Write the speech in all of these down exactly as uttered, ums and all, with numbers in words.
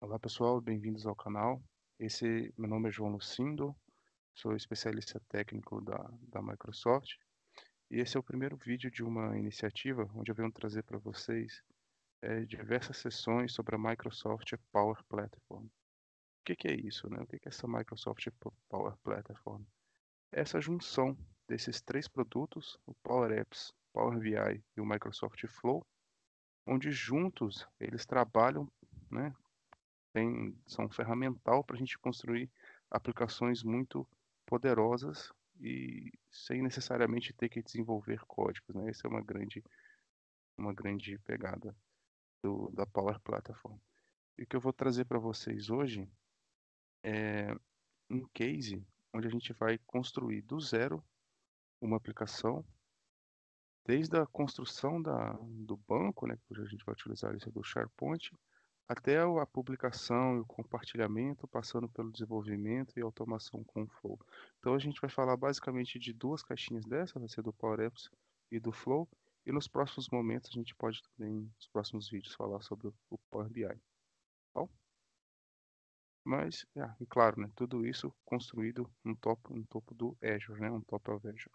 Olá pessoal, bem-vindos ao canal. Esse, meu nome é João Lucindo, sou especialista técnico da, da Microsoft e esse é o primeiro vídeo de uma iniciativa onde eu venho trazer para vocês eh, diversas sessões sobre a Microsoft Power Platform. O que, que é isso, né? O que, que é essa Microsoft Power Platform? É essa junção desses três produtos, o Power Apps, Power B I e o Microsoft Flow, onde juntos eles trabalham, né, tem, são ferramental para a gente construir aplicações muito poderosas e sem necessariamente ter que desenvolver códigos, né? Essa é uma grande, uma grande pegada do, da Power Platform. E o que eu vou trazer para vocês hoje é um case onde a gente vai construir do zero uma aplicação, desde a construção da, do banco, né, que a gente vai utilizar isso do SharePoint, até a publicação e o compartilhamento, passando pelo desenvolvimento e automação com o Flow. Então a gente vai falar basicamente de duas caixinhas dessa, vai ser do Power Apps e do Flow, e nos próximos momentos a gente pode também, nos próximos vídeos, falar sobre o Power B I. Tá bom? Mas, ah, e claro, né, tudo isso construído no topo, no topo do Azure, né, um top of Azure.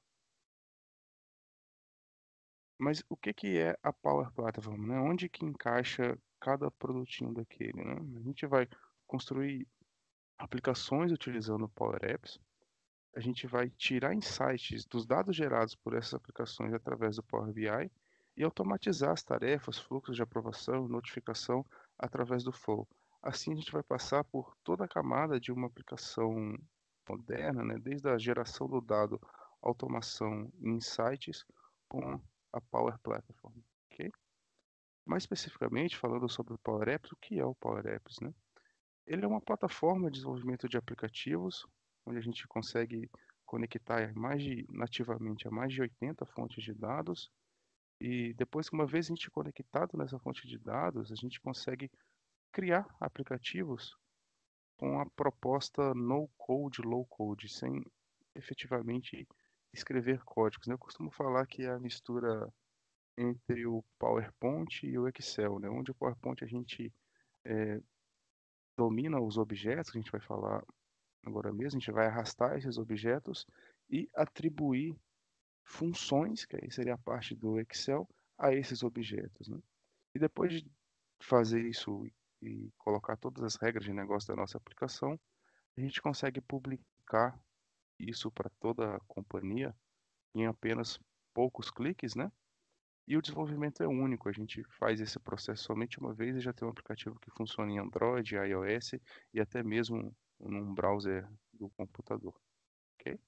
Mas o que que é a Power Platform, né? Onde que encaixa cada produtinho daquele, né? A gente vai construir aplicações utilizando o Power Apps. A gente vai tirar insights dos dados gerados por essas aplicações através do Power B I e automatizar as tarefas, fluxos de aprovação, notificação através do Flow. Assim a gente vai passar por toda a camada de uma aplicação moderna, né? Desde a geração do dado, automação e insights com a Power Platform. Ok? Mais especificamente, falando sobre o Power Apps, o que é o Power Apps, né? Ele é uma plataforma de desenvolvimento de aplicativos, onde a gente consegue conectar mais de, nativamente a mais de oitenta fontes de dados. E depois, uma vez a gente conectado nessa fonte de dados, a gente consegue criar aplicativos com a proposta no code, low code, sem efetivamente escrever códigos, né? Eu costumo falar que é a mistura entre o PowerPoint e o Excel, né? Onde o PowerPoint a gente é, domina os objetos, a gente vai falar agora mesmo, a gente vai arrastar esses objetos e atribuir funções, que aí seria a parte do Excel, a esses objetos, né? E depois de fazer isso e colocar todas as regras de negócio da nossa aplicação, a gente consegue publicar isso para toda a companhia em apenas poucos cliques, né? E o desenvolvimento é único, a gente faz esse processo somente uma vez e já tem um aplicativo que funciona em Android, iOS e até mesmo num browser do computador, ok?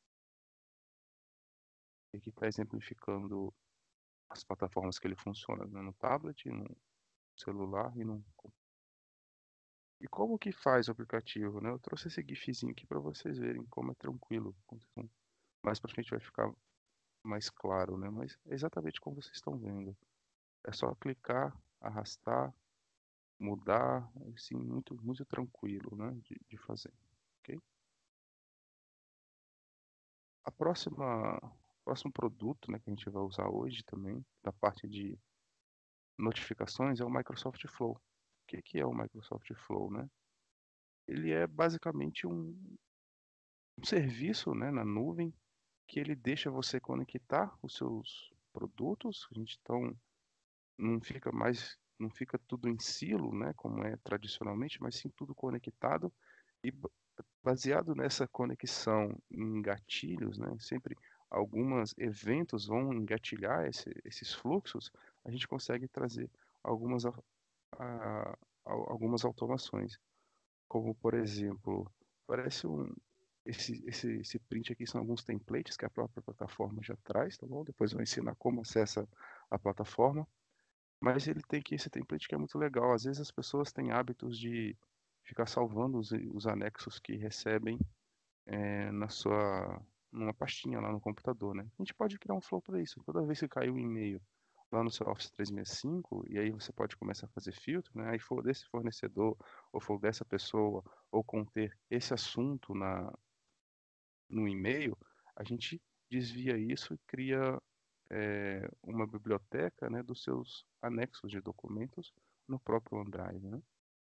Aqui está exemplificando as plataformas que ele funciona, né, no tablet, no celular e no... E como que faz o aplicativo, né? Eu trouxe esse gifzinho aqui para vocês verem como é tranquilo. Mais para frente vai ficar mais claro, né? Mas é exatamente como vocês estão vendo. É só clicar, arrastar, mudar, assim, muito, muito tranquilo, né, de, de fazer, ok? A próxima, próximo produto, né, que a gente vai usar hoje também, da parte de notificações, é o Microsoft Flow. O que que é o Microsoft Flow, né? Ele é basicamente um, um serviço, né, na nuvem que ele deixa você conectar os seus produtos. A gente então não fica mais, não fica tudo em silo, né, como é tradicionalmente, mas sim tudo conectado e baseado nessa conexão em gatilhos, né, sempre alguns eventos vão engatilhar esse, esses fluxos, a gente consegue trazer algumas, a, a, algumas automações, como por exemplo, parece um, esse, esse, esse print aqui são alguns templates que a própria plataforma já traz, tá bom? Depois eu vou ensinar como acessa a plataforma, mas ele tem aqui esse template que é muito legal. Às vezes as pessoas têm hábitos de ficar salvando os, os anexos que recebem é, na sua numa pastinha lá no computador, né? A gente pode criar um flow para isso. Toda vez que cair um e-mail lá no seu Office trezentos e sessenta e cinco, e aí você pode começar a fazer filtro, né? Aí for desse fornecedor, ou for dessa pessoa, ou conter esse assunto na no e-mail, a gente desvia isso e cria é, uma biblioteca, né, dos seus anexos de documentos no próprio OneDrive, né?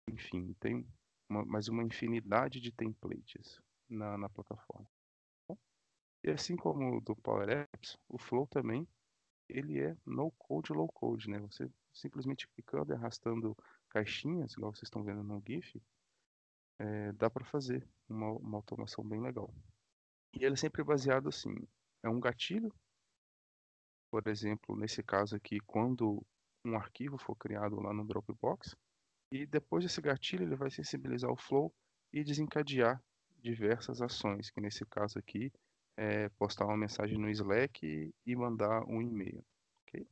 enfim, tem uma, mais uma infinidade de templates na, na plataforma. E assim como o do Power Apps, o Flow também, ele é no code, low code, né? Você simplesmente clicando e arrastando caixinhas, igual vocês estão vendo no GIF, é, dá para fazer uma, uma automação bem legal. E ele é sempre baseado assim, é um gatilho, por exemplo, nesse caso aqui, quando um arquivo for criado lá no Dropbox, e depois desse gatilho ele vai sensibilizar o Flow e desencadear diversas ações, que nesse caso aqui é postar uma mensagem no Slack e, e mandar um e-mail. Ok?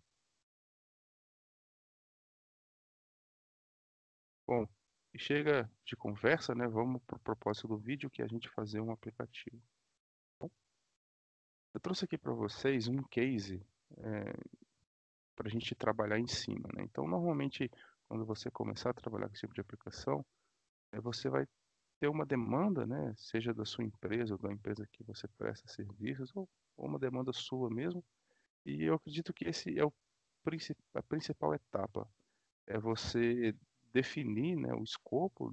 Bom, e chega de conversa, né? Vamos para o propósito do vídeo, que é a gente fazer um aplicativo. Eu trouxe aqui para vocês um case é, para a gente trabalhar em cima, né? Então, normalmente, quando você começar a trabalhar com esse tipo de aplicação, é, você vai ter uma demanda, né? Seja da sua empresa ou da empresa que você presta serviços, ou, ou uma demanda sua mesmo. E eu acredito que esse é o princi- a principal etapa, é você definir, né, o escopo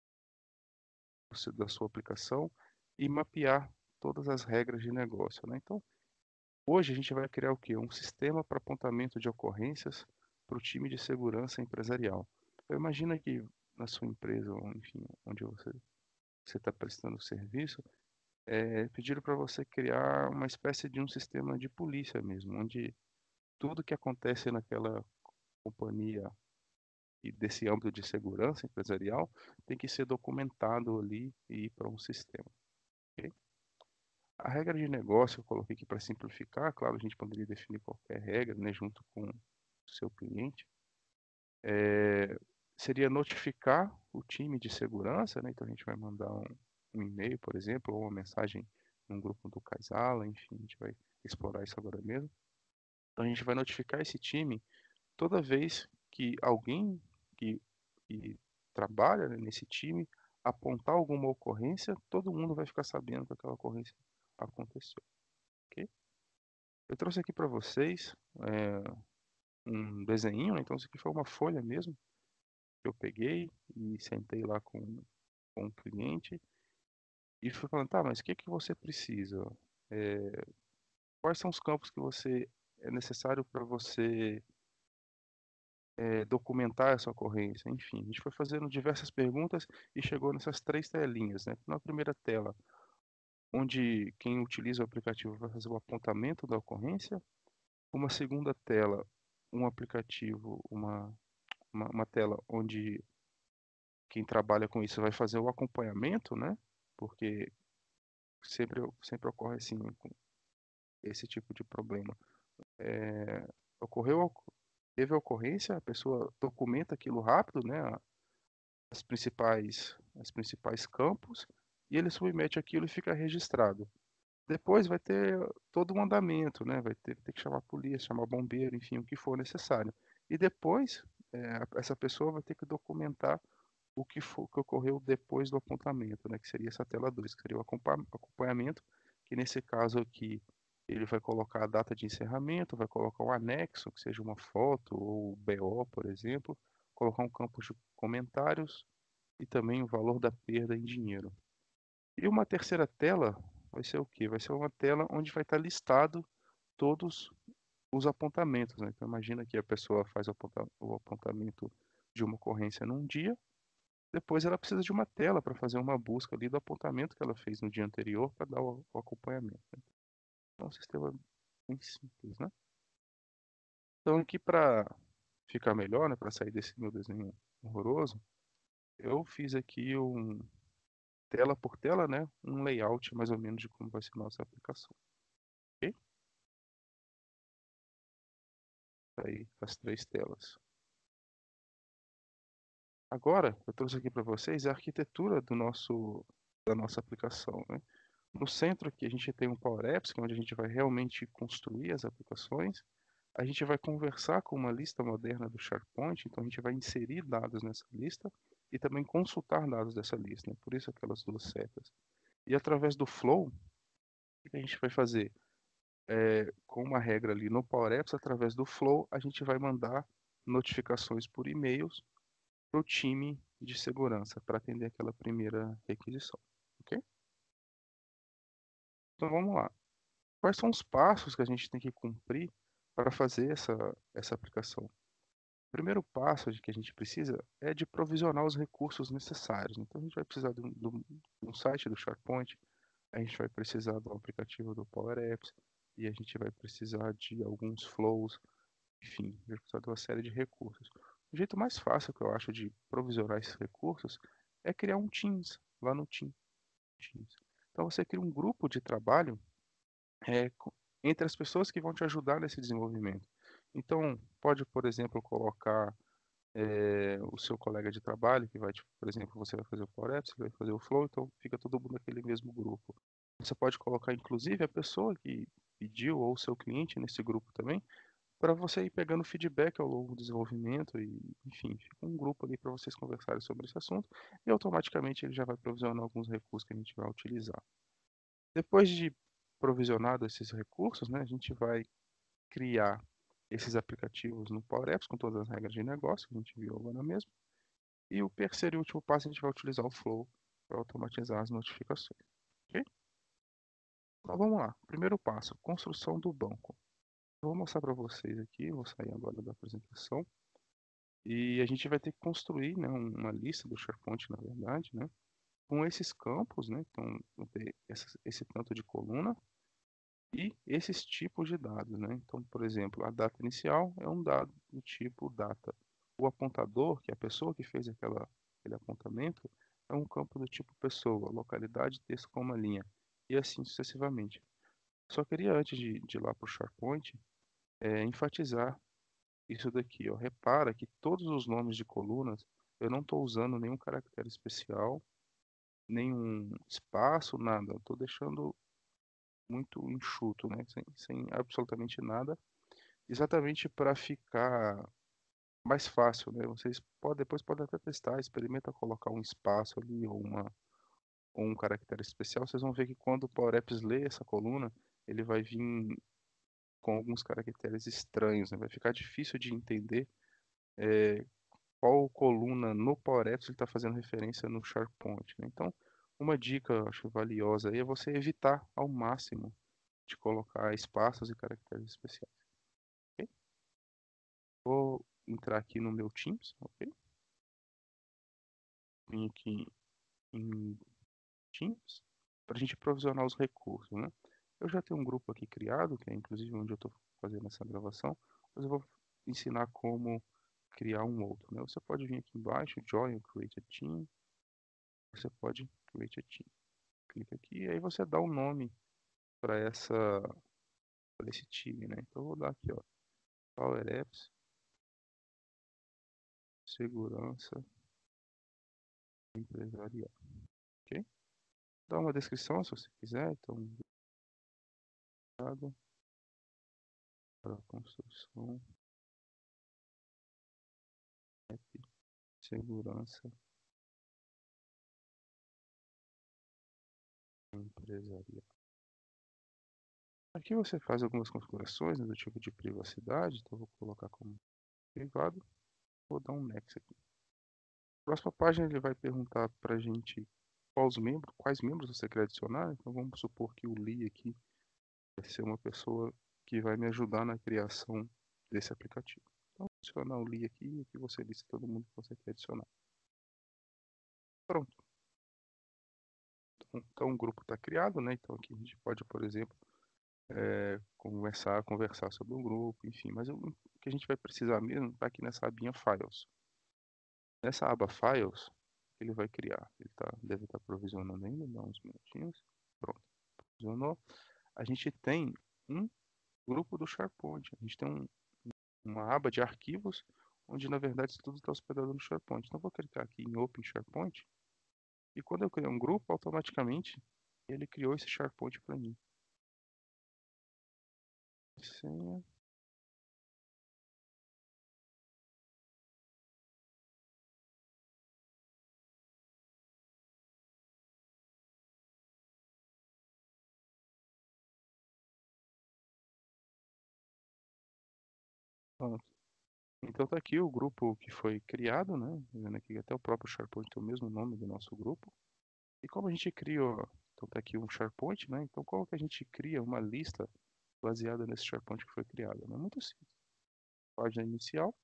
do seu- da sua aplicação e mapear todas as regras de negócio, né? Então, hoje a gente vai criar o quê? Um sistema para apontamento de ocorrências para o time de segurança empresarial. Então, imagina que na sua empresa, ou enfim, onde você você está prestando serviço, é, pediram para você criar uma espécie de um sistema de polícia mesmo, onde tudo que acontece naquela companhia e desse âmbito de segurança empresarial tem que ser documentado ali e ir para um sistema. Ok? A regra de negócio eu coloquei aqui para simplificar, claro, a gente poderia definir qualquer regra, né, junto com o seu cliente. É, seria notificar o time de segurança, né, então a gente vai mandar um, um e-mail, por exemplo, ou uma mensagem num grupo do Kaizala, enfim, a gente vai explorar isso agora mesmo. Então a gente vai notificar esse time toda vez que alguém que, que trabalha, né, nesse time apontar alguma ocorrência, todo mundo vai ficar sabendo que aquela ocorrência aconteceu. Ok? Eu trouxe aqui para vocês é, um desenho, né? Então isso aqui foi uma folha mesmo que eu peguei e sentei lá com, com o cliente e fui falando, tá, mas o que que você precisa? É, quais são os campos que você é necessário para você é, documentar essa ocorrência? Enfim, a gente foi fazendo diversas perguntas e chegou nessas três telinhas, né? Na primeira tela, onde quem utiliza o aplicativo vai fazer o apontamento da ocorrência. Uma segunda tela, um aplicativo, uma, uma, uma tela onde quem trabalha com isso vai fazer o acompanhamento, né? Porque sempre, sempre ocorre assim, com esse tipo de problema. É, ocorreu, teve a ocorrência, a pessoa documenta aquilo rápido, né? As principais, as principais campos, e ele submete aquilo e fica registrado. Depois vai ter todo um andamento, né? Vai ter, ter que chamar a polícia, chamar bombeiro, enfim, o que for necessário. E depois, é, essa pessoa vai ter que documentar o que, for, que ocorreu depois do apontamento, né? Que seria essa tela dois, que seria o acompanhamento, que nesse caso aqui ele vai colocar a data de encerramento, vai colocar um anexo, que seja uma foto ou B O, por exemplo, colocar um campo de comentários e também o valor da perda em dinheiro. E uma terceira tela vai ser o quê? Vai ser uma tela onde vai estar listado todos os apontamentos, né? Então imagina que a pessoa faz o aponta- o apontamento de uma ocorrência num dia, depois ela precisa de uma tela para fazer uma busca ali do apontamento que ela fez no dia anterior para dar o, o acompanhamento, né? Então é um sistema bem simples, né? Então aqui para ficar melhor, né, para sair desse meu desenho horroroso, eu fiz aqui um tela por tela, né, um layout mais ou menos de como vai ser a nossa aplicação. Ok? Tá aí as três telas. Agora, eu trouxe aqui para vocês a arquitetura do nosso, da nossa aplicação, né? No centro aqui a gente tem um Power Apps, que é onde a gente vai realmente construir as aplicações. A gente vai conversar com uma lista moderna do SharePoint, então a gente vai inserir dados nessa lista e também consultar dados dessa lista, né? Por isso aquelas duas setas. E através do Flow, o que a gente vai fazer? É, com uma regra ali no Power Apps, através do Flow, a gente vai mandar notificações por e-mails para o time de segurança para atender aquela primeira requisição, ok? Então vamos lá. Quais são os passos que a gente tem que cumprir para fazer essa, essa aplicação? O primeiro passo de que a gente precisa é de provisionar os recursos necessários. Então a gente vai precisar de um, de um- de um site do SharePoint, a gente vai precisar do aplicativo do Power Apps e a gente vai precisar de alguns flows, enfim, vai precisar de uma série de recursos. O jeito mais fácil que eu acho de provisionar esses recursos é criar um Teams lá no Team- Teams. Então você cria um grupo de trabalho é, co- entre as pessoas que vão te ajudar nesse desenvolvimento. Então, pode, por exemplo, colocar é, o seu colega de trabalho, que vai, te- por exemplo, você vai fazer o Power Apps, você vai fazer o Flow, então fica todo mundo naquele mesmo grupo. Você pode colocar, inclusive, a pessoa que pediu ou o seu cliente nesse grupo também, para você ir pegando feedback ao longo do desenvolvimento e, enfim, fica um grupo ali para vocês conversarem sobre esse assunto e automaticamente ele já vai provisionar alguns recursos que a gente vai utilizar. Depois de provisionado esses recursos, né, a gente vai criar esses aplicativos no Power Apps com todas as regras de negócio que a gente viu agora mesmo. E o terceiro e último passo, a gente vai utilizar o Flow para automatizar as notificações. Ok? Então vamos lá. Primeiro passo, construção do banco. Eu vou mostrar para vocês aqui, vou sair agora da apresentação. E a gente vai ter que construir, né, uma lista do SharePoint, na verdade, né, com esses campos, né, então vou ter essa- esse tanto de coluna e esses tipos de dados, né. Então, por exemplo, a data inicial é um dado do tipo data. O apontador, que é a pessoa que fez aquela, aquele apontamento, é um campo do tipo pessoa, localidade, texto com uma linha, e assim sucessivamente. Só queria, antes de, de ir lá para o SharePoint, é, enfatizar isso daqui, ó. Repara que todos os nomes de colunas, eu não estou usando nenhum caractere especial, nenhum espaço, nada. Estou deixando muito enxuto, né? Sem, sem absolutamente nada, exatamente para ficar mais fácil, né? Vocês podem, depois podem até testar, experimenta colocar um espaço ali ou uma ou um caractere especial, vocês vão ver que quando o Power Apps lê essa coluna, ele vai vir com alguns caracteres estranhos, né? Vai ficar difícil de entender é, qual coluna no Power Apps ele está fazendo referência no SharePoint, né? Então, uma dica, eu acho valiosa aí é você evitar ao máximo de colocar espaços e caracteres especiais, ok? Vou entrar aqui no meu Teams, ok? Vim aqui em Teams para a gente provisionar os recursos, né? Eu já tenho um grupo aqui criado, que é inclusive onde eu estou fazendo essa gravação, mas eu vou ensinar como criar um outro, né? Você pode vir aqui embaixo, Join or Create a Team, você pode Create a Team. Clica aqui e aí você dá um nome para essa para esse time, né? Então eu vou dar aqui, ó, Power Apps, segurança empresarial, ok? Dá uma descrição se você quiser, então para construção, app, segurança empresarial. Aqui você faz algumas configurações, né, do tipo de privacidade, então eu vou colocar como privado, vou dar um next aqui. Próxima página ele vai perguntar para a gente quais membros, quais membros você quer adicionar, então vamos supor que o Lee aqui vai ser uma pessoa que vai me ajudar na criação desse aplicativo. Então, vou adicionar o Lee aqui e aqui você lista todo mundo que você quer adicionar. Pronto. Então, então o grupo está criado, né? Então aqui a gente pode, por exemplo, é, conversar, conversar sobre o grupo, enfim. Mas o que a gente vai precisar mesmo está aqui nessa abinha Files. Nessa aba Files, ele vai criar. Ele tá, deve estar provisionando ainda, dá uns minutinhos. Pronto, provisionou. A gente tem um grupo do SharePoint. A gente tem um, uma aba de arquivos, onde na verdade tudo está hospedado no SharePoint. Então eu vou clicar aqui em Open SharePoint, e quando eu criar um grupo, automaticamente ele criou esse SharePoint para mim. Senha. Pronto. Então tá aqui o grupo que foi criado, né? Tá vendo aqui até o próprio SharePoint tem o mesmo nome do nosso grupo. E como a gente cria, ó, então tá aqui um SharePoint, né? Então como que a gente cria uma lista baseada nesse SharePoint que foi criado? É muito simples. Página inicial,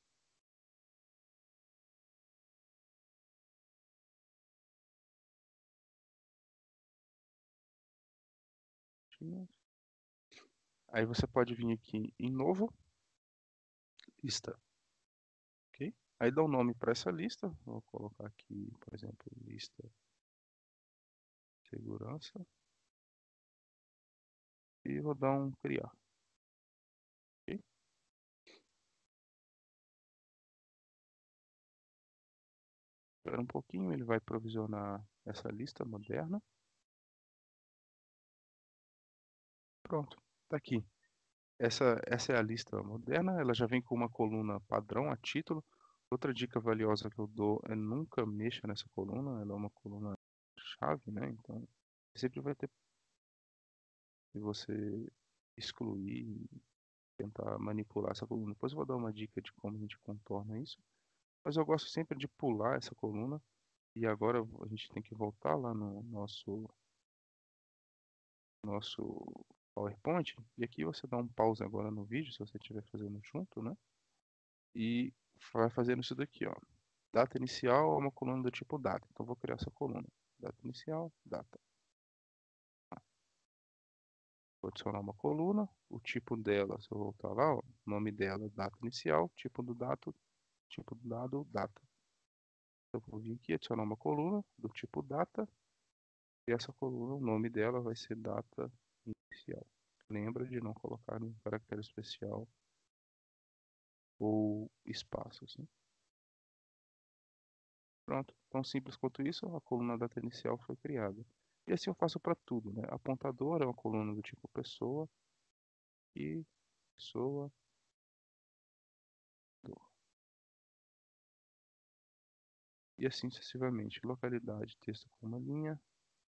aí você pode vir aqui em novo, lista, ok? Aí dá um nome para essa lista, vou colocar aqui, por exemplo, lista segurança e vou dar um criar, ok? Espera um pouquinho, ele vai provisionar essa lista moderna. Pronto, tá aqui. Essa, essa é a lista moderna, ela já vem com uma coluna padrão a título. Outra dica valiosa que eu dou é nunca mexa nessa coluna, ela é uma coluna chave, né? Então sempre vai ter que você excluir e tentar manipular essa coluna. Depois eu vou dar uma dica de como a gente contorna isso. Mas eu gosto sempre de pular essa coluna. E agora a gente tem que voltar lá no nosso, nosso PowerPoint. E aqui você dá um pause agora no vídeo, se você estiver fazendo junto, né? E vai fazendo isso daqui, ó. Data inicial é uma coluna do tipo data. Então vou criar essa coluna. Data inicial, data. Vou adicionar uma coluna. O tipo dela, se eu voltar lá, ó, nome dela, data inicial, tipo do dado, tipo do dado, data. Eu vou vir aqui adicionar uma coluna do tipo data. E essa coluna, o nome dela vai ser data inicial. Lembra de não colocar nenhum caractere especial ou espaços, né? Pronto, tão simples quanto isso, a coluna data inicial foi criada. E assim eu faço para tudo, né? Apontador é uma coluna do tipo pessoa e pessoa do. E assim sucessivamente. Localidade, texto com uma linha,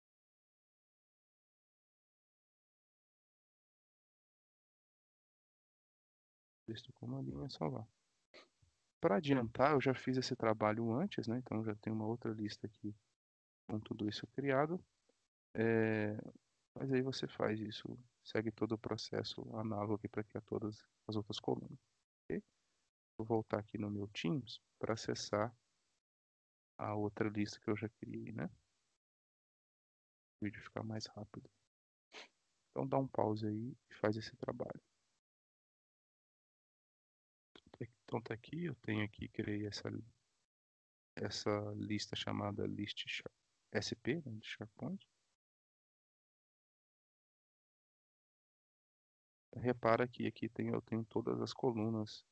texto com uma linha, salvar. Para adiantar, eu já fiz esse trabalho antes, né? Então já tem uma outra lista aqui com tudo isso criado. É, Mas aí você faz isso, segue todo o processo análogo aqui para criar todas as outras colunas. Ok? Vou voltar aqui no meu Teams para acessar a outra lista que eu já criei, né? O vídeo ficar mais rápido. Então dá um pause aí e faz esse trabalho. Então tá aqui, eu tenho aqui, criei essa, essa lista chamada list S P, né, de SharePoint. Repara que aqui tem, eu tenho todas as colunas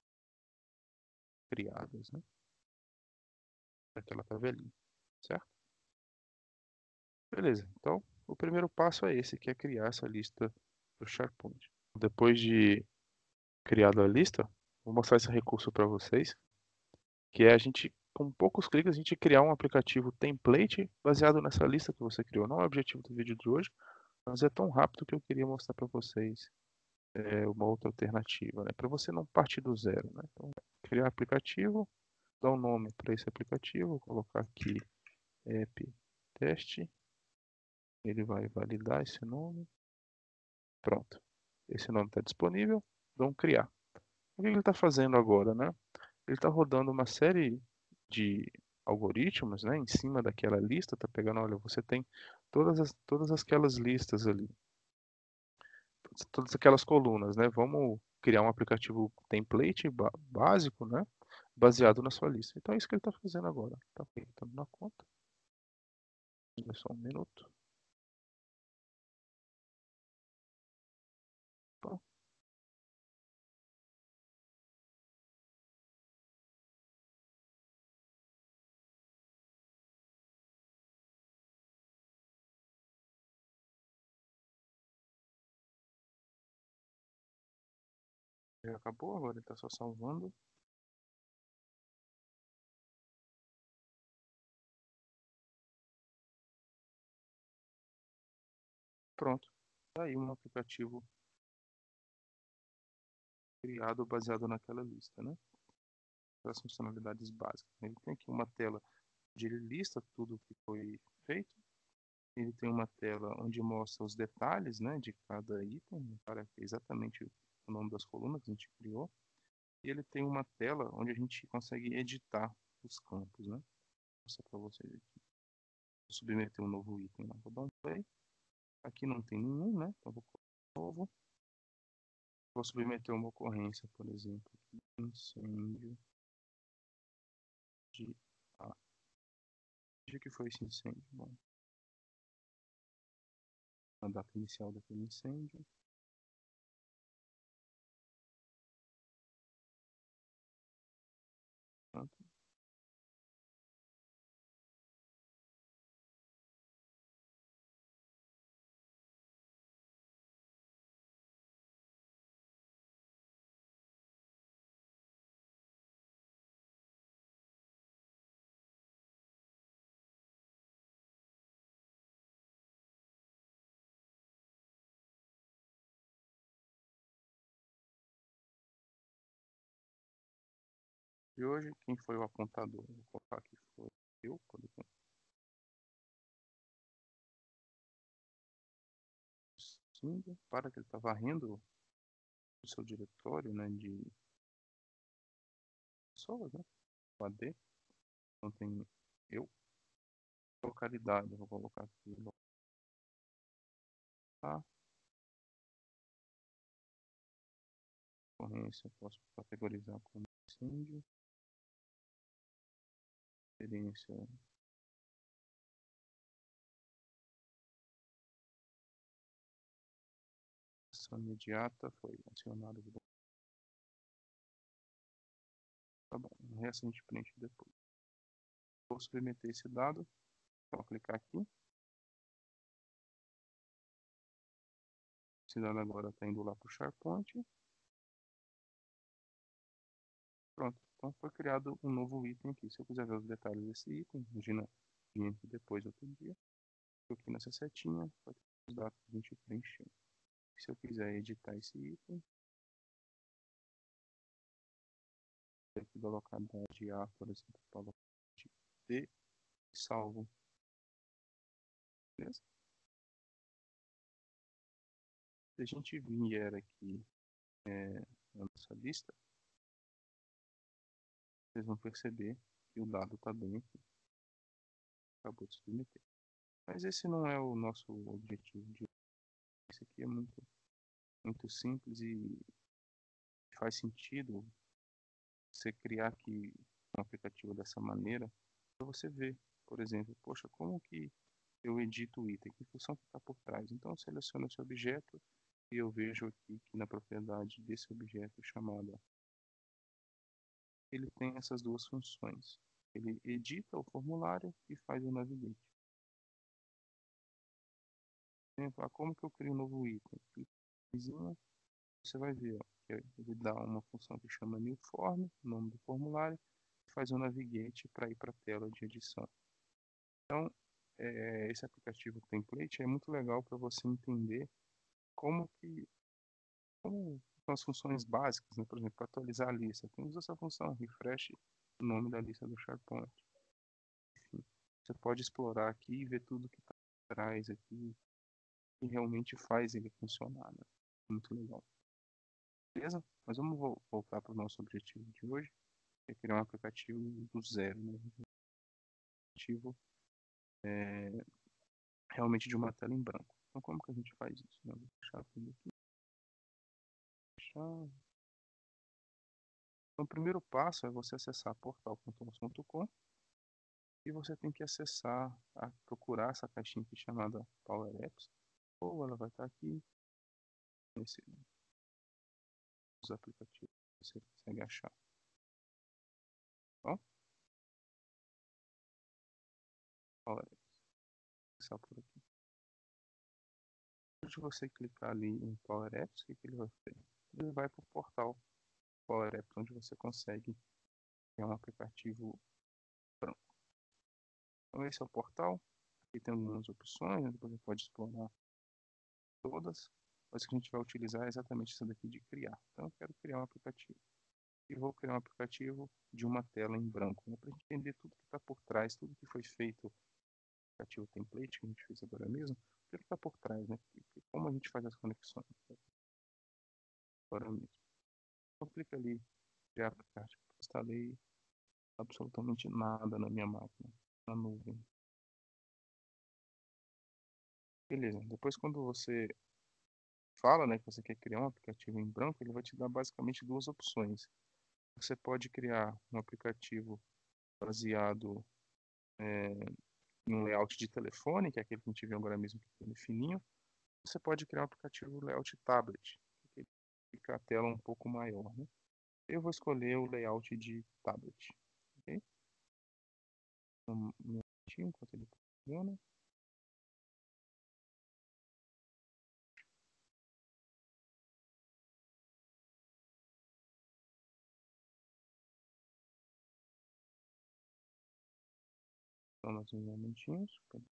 criadas, né? Daquela tabelinha, certo? Beleza, então o primeiro passo é esse, que é criar essa lista do SharePoint. Depois de criada a lista, vou mostrar esse recurso para vocês, que é a gente, com poucos cliques, a gente criar um aplicativo template baseado nessa lista que você criou. Não é o objetivo do vídeo de hoje, mas é tão rápido que eu queria mostrar para vocês é, uma outra alternativa, né? Para você não partir do zero, né? Então, criar aplicativo, dar um nome para esse aplicativo, vou colocar aqui app teste, ele vai validar esse nome. Pronto. Esse nome está disponível. Vamos criar. O que ele está fazendo agora, né? Ele está rodando uma série de algoritmos, né, em cima daquela lista, está pegando, olha, você tem todas as, todas aquelas listas ali, todas aquelas colunas, né? Vamos criar um aplicativo template básico, né, baseado na sua lista. Então é isso que ele está fazendo agora. Está entrando na conta. É só um minuto. Pronto. Já acabou, agora ele está só salvando. Pronto. Tá aí um aplicativo criado baseado naquela lista, né? as funcionalidades básicas. Ele tem aqui uma tela onde ele lista tudo o que foi feito. Ele tem uma tela onde mostra os detalhes, né, de cada item, para exatamente o nome das colunas que a gente criou. E ele tem uma tela onde a gente consegue editar os campos, né? Vou mostrar para vocês aqui. Vou submeter um novo item lá. Vou dar um play. Aqui não tem nenhum, né? Então vou colocar um novo. Vou submeter uma ocorrência, por exemplo, incêndio de A. Veja que foi esse incêndio. Bom, a data inicial daquele incêndio. Pronto. E hoje, quem foi o apontador? Vou colocar aqui foi eu, por exemplo. Sim, para que ele está varrendo o seu diretório, né, de pessoas, né? O A D. Então tem eu, localidade, eu vou colocar aqui local, ocorrência, eu posso categorizar como incêndio, experiência, ação imediata, foi acionado. Tá bom, o resto a gente preenche depois. Vou submeter esse dado, vou clicar aqui. Esse dado agora está indo lá para o SharePoint. Pronto, então foi criado um novo item aqui. Se eu quiser ver os detalhes desse item, imagina que depois outro dia, eu aqui nessa setinha, vai ter os dados que a gente preencheu. Se eu quiser editar esse item, aqui da localidade A, por exemplo, para a localidade D, salvo. Beleza? Se a gente vier aqui é, na nossa lista, vocês vão perceber que o dado está bem aqui. Acabou de submeter. Mas esse não é o nosso objetivo de hoje. Esse aqui é muito, muito simples e faz sentido você criar aqui um aplicativo dessa maneira para você ver, por exemplo, poxa, como que eu edito o item, que função que está por trás. Então eu seleciono esse objeto e eu vejo aqui que na propriedade desse objeto chamada, ele tem essas duas funções. Ele edita o formulário e faz o navigate. Por exemplo, como que eu crio um novo item? Você vai ver, ó, que ele dá uma função que chama new form, nome do formulário, e faz um navigate para ir para a tela de edição. Então, é, esse aplicativo template é muito legal para você entender como que como são as funções básicas, né? Por exemplo, para atualizar a lista, temos essa função refresh o nome da lista do SharePoint. Enfim, você pode explorar aqui e ver tudo que está atrás aqui e realmente faz ele funcionar, né? Muito legal. Beleza? Mas vamos vo voltar para o nosso objetivo de hoje, que é criar um aplicativo do zero, né? Um aplicativo é, realmente de uma tela em branco. Então, como que a gente faz isso? Né? Vou deixar tudo aqui. Deixar... Então, o primeiro passo é você acessar portal ponto ons ponto com e você tem que acessar, a, procurar essa caixinha aqui chamada Power Apps, ou ela vai estar aqui nesse os aplicativos que você consegue achar. Ó, Power Apps. Vou por aqui. Antes de você clicar ali em Power Apps, o que, que ele vai fazer? Ele vai para o portal Power Apps, onde você consegue criar um aplicativo branco. Então esse é o portal. Aqui tem algumas opções, né? Depois você pode explorar todas. Mas o que a gente vai utilizar é exatamente essa daqui de criar. Então eu quero criar um aplicativo. e vou criar um aplicativo de uma tela em branco, né, para a gente entender tudo que está por trás, tudo que foi feito, o aplicativo template que a gente fez agora mesmo, tudo que está por trás, né, como a gente faz as conexões. Agora mesmo. Então clica ali, criar aplicativo. Instalei absolutamente nada na minha máquina, na nuvem. Beleza, depois quando você fala, né, que você quer criar um aplicativo em branco, ele vai te dar basicamente duas opções. Você pode criar um aplicativo baseado é, em um layout de telefone, que é aquele que a gente viu agora mesmo, que é fininho. Você pode criar um aplicativo layout tablet, que fica a tela um pouco maior, né? Eu vou escolher o layout de tablet, ok? Um minutinho, enquanto ele funciona. Então, mais uns momentinhos.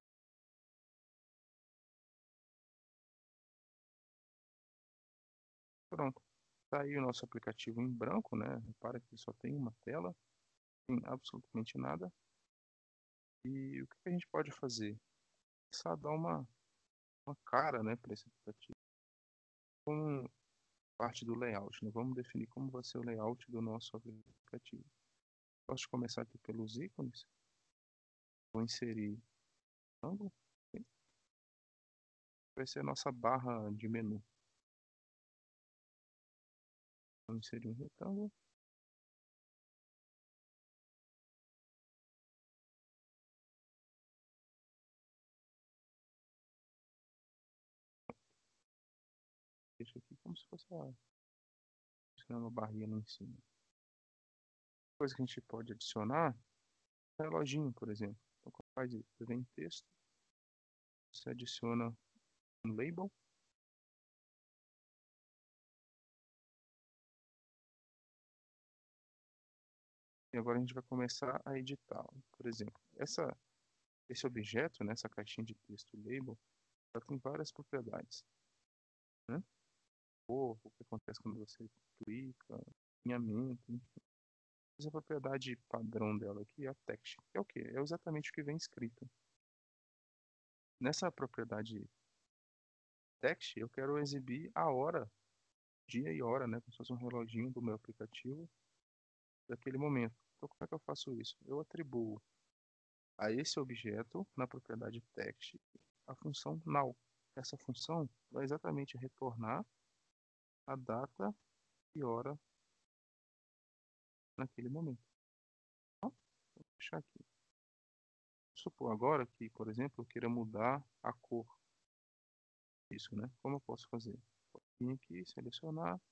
Pronto. Tá aí o nosso aplicativo em branco, né? Repara que só tem uma tela, tem absolutamente nada. E o que a gente pode fazer? Só dar uma, uma cara, né, para esse aplicativo. Como parte do layout, né? Vamos definir como vai ser o layout do nosso aplicativo. Posso começar aqui pelos ícones. Vou inserir retângulo. Vai ser a nossa barra de menu. Vou inserir um retângulo. Deixa aqui como se fosse uma, uma barrinha lá em cima. Coisa que a gente pode adicionar é reloginho, por exemplo. Então, como faz isso? Você vem em texto, você adiciona um label. E agora a gente vai começar a editar. Por exemplo, essa, esse objeto, né, essa caixinha de texto label, ela tem várias propriedades, né? Cor, o que acontece quando você clica, alinhamento, enfim. Mas a propriedade padrão dela aqui é a text, que é o quê? É exatamente o que vem escrito. Nessa propriedade text, eu quero exibir a hora, dia e hora, né? Como se fosse um reloginho do meu aplicativo daquele momento. Então, como é que eu faço isso? Eu atribuo a esse objeto, na propriedade text, a função now. Essa função vai exatamente retornar a data e hora naquele momento. Então, vou fechar aqui. Vou supor agora que, por exemplo, eu queira mudar a cor disso, né? Como eu posso fazer? Vou vir aqui, selecionar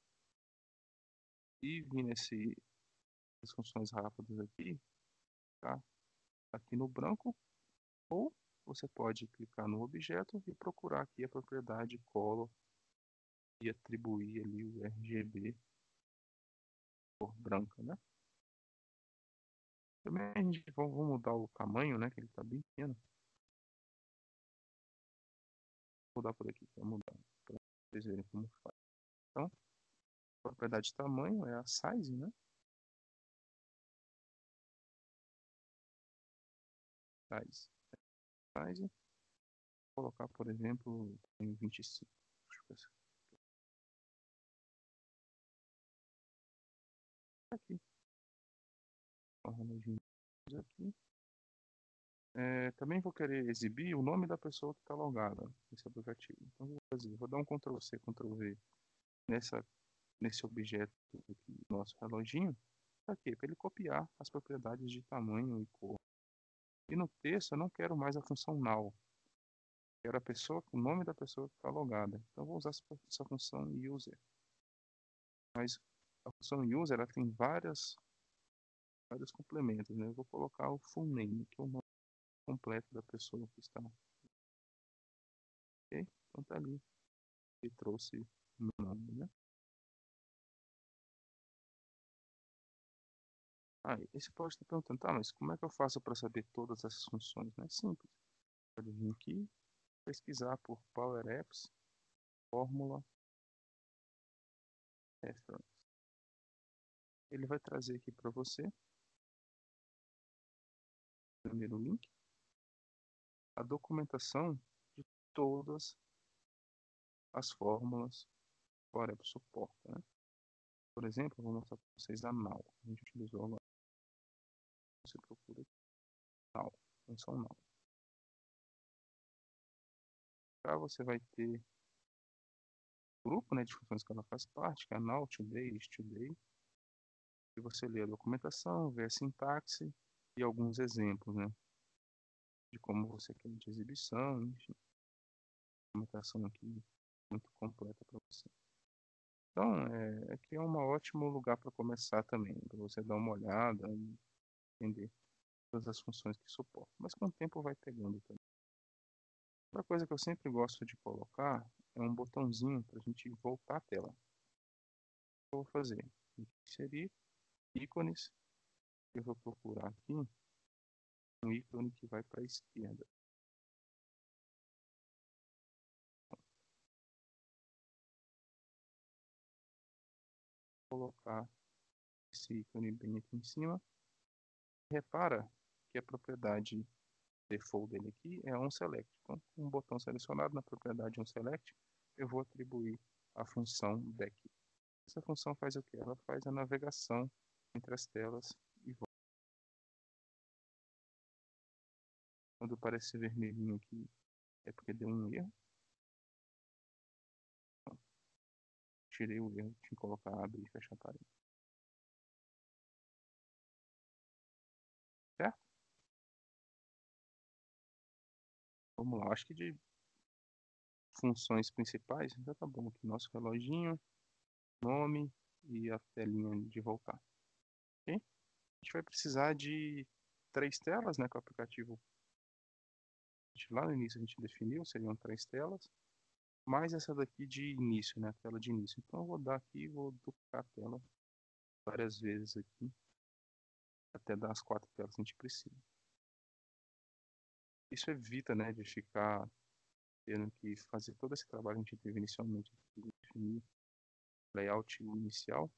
e vir nesse, as funções rápidas aqui, tá? Aqui no branco, ou você pode clicar no objeto e procurar aqui a propriedade color e atribuir ali o R G B cor branca, né? Também a gente vai mudar o tamanho, né? Que ele está bem pequeno. Vou mudar por aqui para mudar, para vocês verem como faz. Então, a propriedade de tamanho é a size, né? Size. Size. Vou colocar, por exemplo, em vinte e cinco. Deixa eu ver aqui. Aqui. É, também vou querer exibir o nome da pessoa que está logada nesse aplicativo. Então, vou fazer, vou dar um control C, control V nessa, nesse objeto aqui, nosso reloginho, para quê? Para ele copiar as propriedades de tamanho e cor. E no texto eu não quero mais a função now. Quero a pessoa, o nome da pessoa que está logada. Então, eu vou usar essa, essa função user. Mas a função user ela tem várias, vários complementos, né? Eu vou colocar o full name, que é o nome completo da pessoa que está. Ok? Então tá ali. Ele trouxe o meu nome, né? Ah, e você pode estar perguntando, tá, mas como é que eu faço para saber todas essas funções? Não é simples. Pode vir aqui, pesquisar por Power Apps, Fórmula, Reference. Ele vai trazer aqui para você, primeiro link, a documentação de todas as fórmulas que o Aurep suporta, né? Por exemplo, eu vou mostrar para vocês a null. A gente utilizou agora. Você procura aqui, null, função null. Cá você vai ter o grupo, né, de funções que ela faz parte, que é a null, today, is today. E você lê a documentação, vê a sintaxe e alguns exemplos, né, de como você quer de exibição, enfim. Documentação aqui muito completa para você. Então, é, aqui é um ótimo lugar para começar também, para você dar uma olhada e entender todas as funções que suporta. Mas com o tempo vai pegando também. Outra coisa que eu sempre gosto de colocar é um botãozinho para a gente voltar à tela. Eu vou fazer inserir ícones. Eu vou procurar aqui um ícone que vai para a esquerda. Vou colocar esse ícone bem aqui em cima. Repara que a propriedade default dele aqui é onSelect. Então, com um botão selecionado na propriedade onSelect, eu vou atribuir a função back. Essa função faz o que? Ela faz a navegação entre as telas e volta. Quando aparece vermelhinho aqui, é porque deu um erro. Tirei o erro, tinha que colocar abrir e fechar parênteses. Certo? Vamos lá, acho que de funções principais já tá bom aqui. Nosso reloginho, nome e a telinha de voltar. Ok? A gente vai precisar de três telas, né? Que o aplicativo lá no início a gente definiu, seriam três telas. Mais essa daqui de início, né? A tela de início. Então eu vou dar aqui e vou duplicar a tela várias vezes aqui. Até dar as quatro telas que a gente precisa. Isso evita, né, de ficar tendo que fazer todo esse trabalho que a gente teve inicialmente, de definir layout inicial,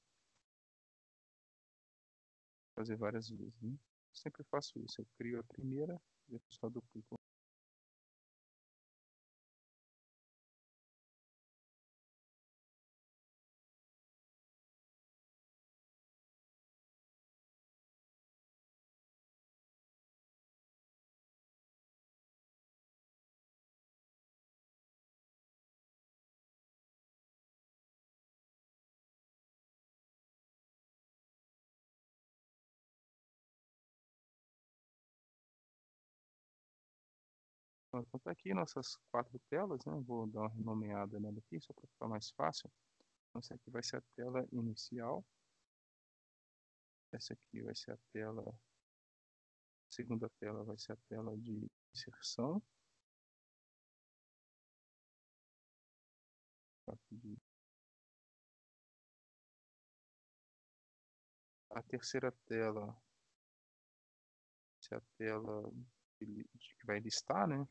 fazer várias vezes, né? Sempre faço isso, eu crio a primeira e depois só duplico. Então tá aqui nossas quatro telas, né? Vou dar uma renomeada nela aqui, só para ficar mais fácil. Então, essa aqui vai ser a tela inicial. Essa aqui vai ser a tela... A segunda tela vai ser a tela de inserção. A terceira tela vai ser a tela de, de, que vai listar, né?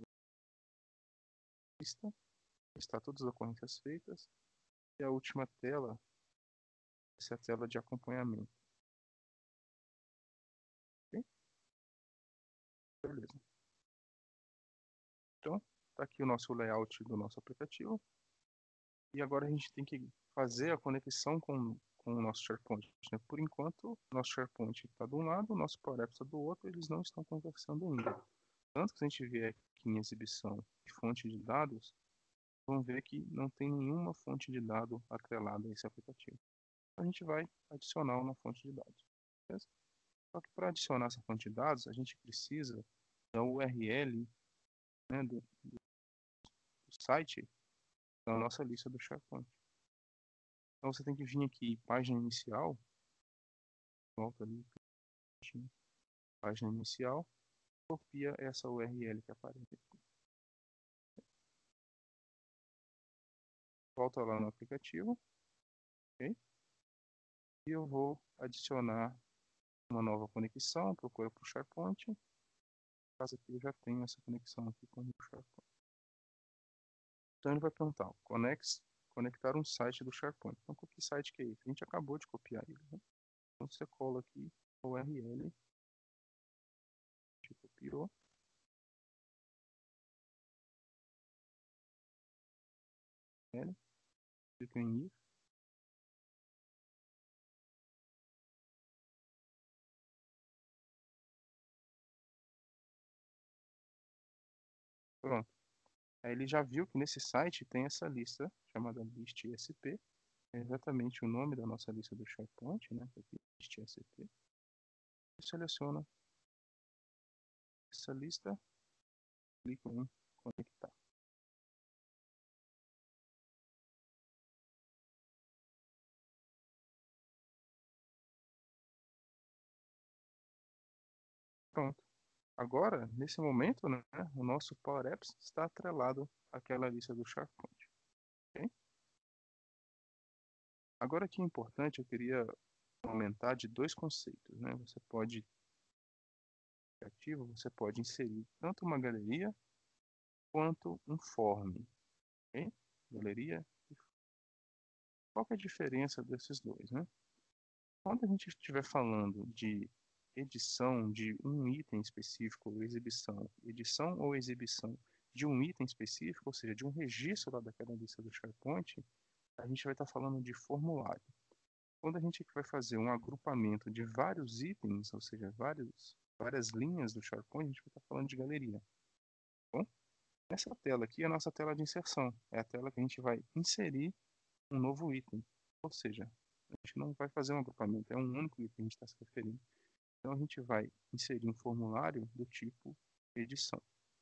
Lista, listar todas as ocorrências feitas. E a última tela vai ser a tela de acompanhamento. Ok? Beleza. Então, está aqui o nosso layout do nosso aplicativo. E agora a gente tem que fazer a conexão com, com o nosso SharePoint, né? Por enquanto, nosso SharePoint está de um lado, o nosso Power Apps está do outro, eles não estão conversando ainda. Tanto que se a gente vier aqui em exibição de fonte de dados, vamos ver que não tem nenhuma fonte de dado atrelada a esse aplicativo. A gente vai adicionar uma fonte de dados. Beleza? Só que para adicionar essa fonte de dados, a gente precisa da U R L, né, do, do site da nossa lista do SharePoint. Então você tem que vir aqui, página inicial, volta ali, página inicial, copia essa U R L que aparece aqui. Volta lá no aplicativo, ok? E eu vou adicionar uma nova conexão, procura para o SharePoint. No caso aqui eu já tenho essa conexão aqui com o SharePoint. Então ele vai perguntar, conectar um site do SharePoint. Então que site que é esse? A gente acabou de copiar ele, né? Então você cola aqui o U R L, tipo, copiou, né? Clica em if, pronto. Aí ele já viu que nesse site tem essa lista chamada list S P, é exatamente o nome da nossa lista do SharePoint, né? Aqui, list S P. E seleciona essa lista, clica em conectar. Pronto. Agora, nesse momento, né, o nosso Power Apps está atrelado àquela lista do SharePoint. Ok? Agora, que é importante, eu queria aumentar de dois conceitos, né? Você pode, ativo, você pode inserir tanto uma galeria quanto um form. Ok? Galeria. Qual que é a diferença desses dois, né? Quando a gente estiver falando de edição de um item específico, ou exibição, edição ou exibição de um item específico, ou seja, de um registro lá daquela lista do SharePoint, a gente vai estar falando de formulário. Quando a gente vai fazer um agrupamento de vários itens, ou seja, vários, várias linhas do SharePoint, a gente vai estar falando de galeria. Bom, essa tela aqui é a nossa tela de inserção. É a tela que a gente vai inserir um novo item. Ou seja, a gente não vai fazer um agrupamento, é um único item que a gente está se referindo. Então a gente vai inserir um formulário do tipo edição.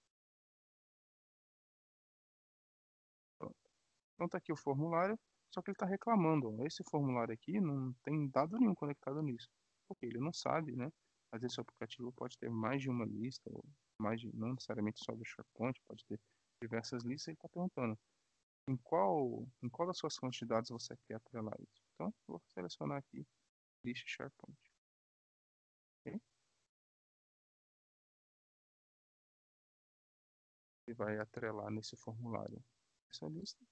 Pronto. Então está aqui o formulário, só que ele está reclamando. Ó, esse formulário aqui não tem dado nenhum conectado nisso. Porque ele não sabe, né? Às vezes o aplicativo pode ter mais de uma lista, ou mais de, não necessariamente só do SharePoint, pode ter diversas listas, e ele está perguntando em qual, em qual das suas fontes de dados você quer atrelar isso. Então, eu vou selecionar aqui list SharePoint. Ok? E vai atrelar nesse formulário essa lista.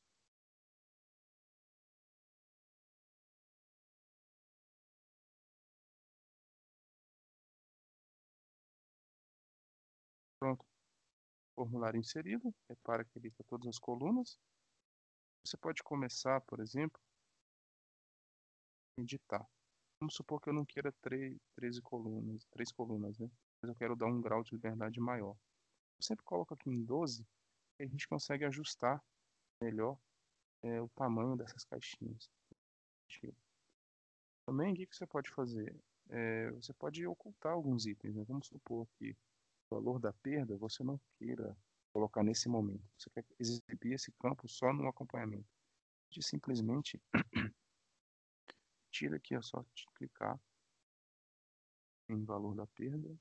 Pronto. Formulário inserido. Repara que ele está todas as colunas. Você pode começar, por exemplo, a editar. Vamos supor que eu não queira treze colunas, três colunas, né? Mas eu quero dar um grau de liberdade maior. Eu sempre coloco aqui em doze e a gente consegue ajustar melhor é, o tamanho dessas caixinhas. Também, o que que você pode fazer? É, você pode ocultar alguns itens, né? Vamos supor que o valor da perda você não queira colocar nesse momento. Você quer exibir esse campo só no acompanhamento. De simplesmente tira aqui, é só clicar em valor da perda,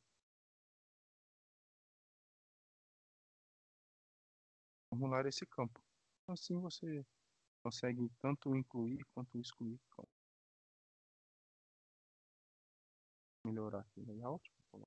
formular esse campo. Assim você consegue tanto incluir quanto excluir. Melhorar aqui o layout.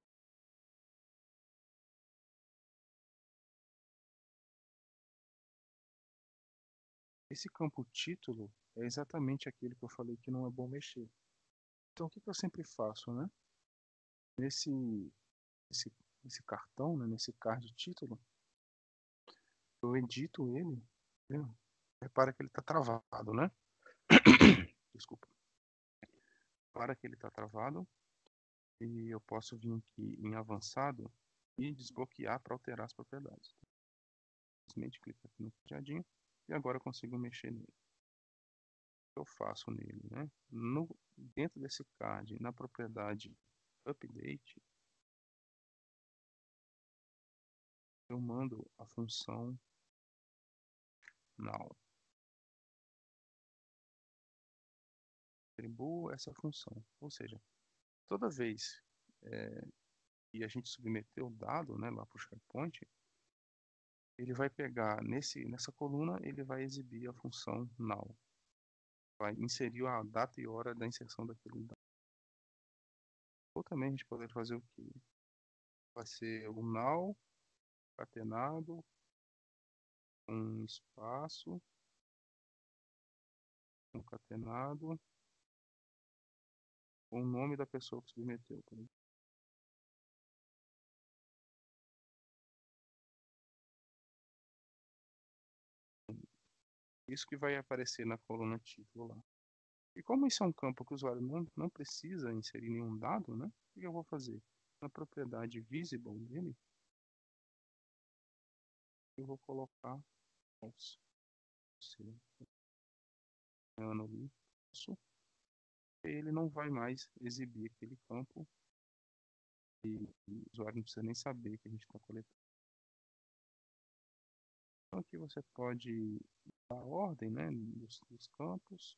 Esse campo título é exatamente aquele que eu falei que não é bom mexer. Então o que, que eu sempre faço, né? Nesse, nesse, nesse cartão, né? Nesse card título, eu edito ele, viu? Repara que ele está travado, né? Desculpa. Repara que ele está travado e eu posso vir aqui em avançado e desbloquear para alterar as propriedades. Simplesmente clico aqui no cadeadinho e agora eu consigo mexer nele. O que eu faço nele, né? No, dentro desse card, na propriedade update, eu mando a função now. Atribuo essa função. Ou seja, toda vez é, que a gente submeter o dado, né, lá para o SharePoint, ele vai pegar nesse, nessa coluna, ele vai exibir a função now. Vai inserir a data e hora da inserção daquele dado. Ou também a gente pode fazer o que? Vai ser o now concatenado, um espaço, concatenado, o nome da pessoa que submeteu. Por exemplo. Isso que vai aparecer na coluna título lá. E como isso é um campo que o usuário não, não precisa inserir nenhum dado, né? O que eu vou fazer? Na propriedade visible dele, eu vou colocar false. Ano ali, falso, e ele não vai mais exibir aquele campo e o usuário não precisa nem saber que a gente está coletando. Então aqui você pode dar a ordem, né, dos, dos campos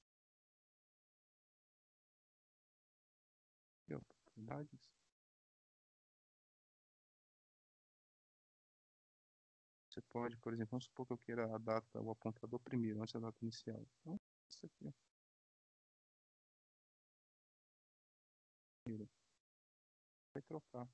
e oportunidades. Você pode, por exemplo, vamos supor que eu queira a data, o apontador primeiro, antes da data inicial. Então, isso aqui, ó, primeiro, vai trocar.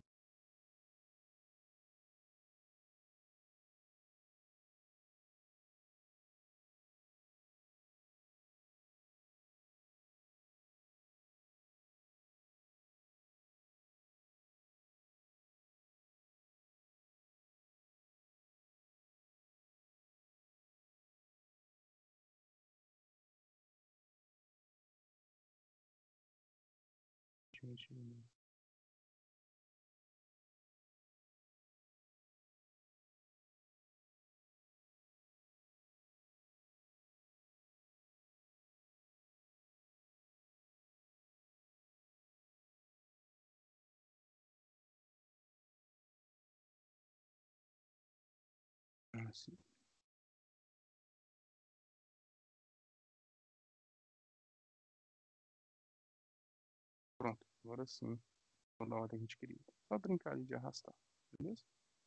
Gente, assim, pronto, agora sim, toda a ordem que a gente queria. Só brincar ali de arrastar, beleza?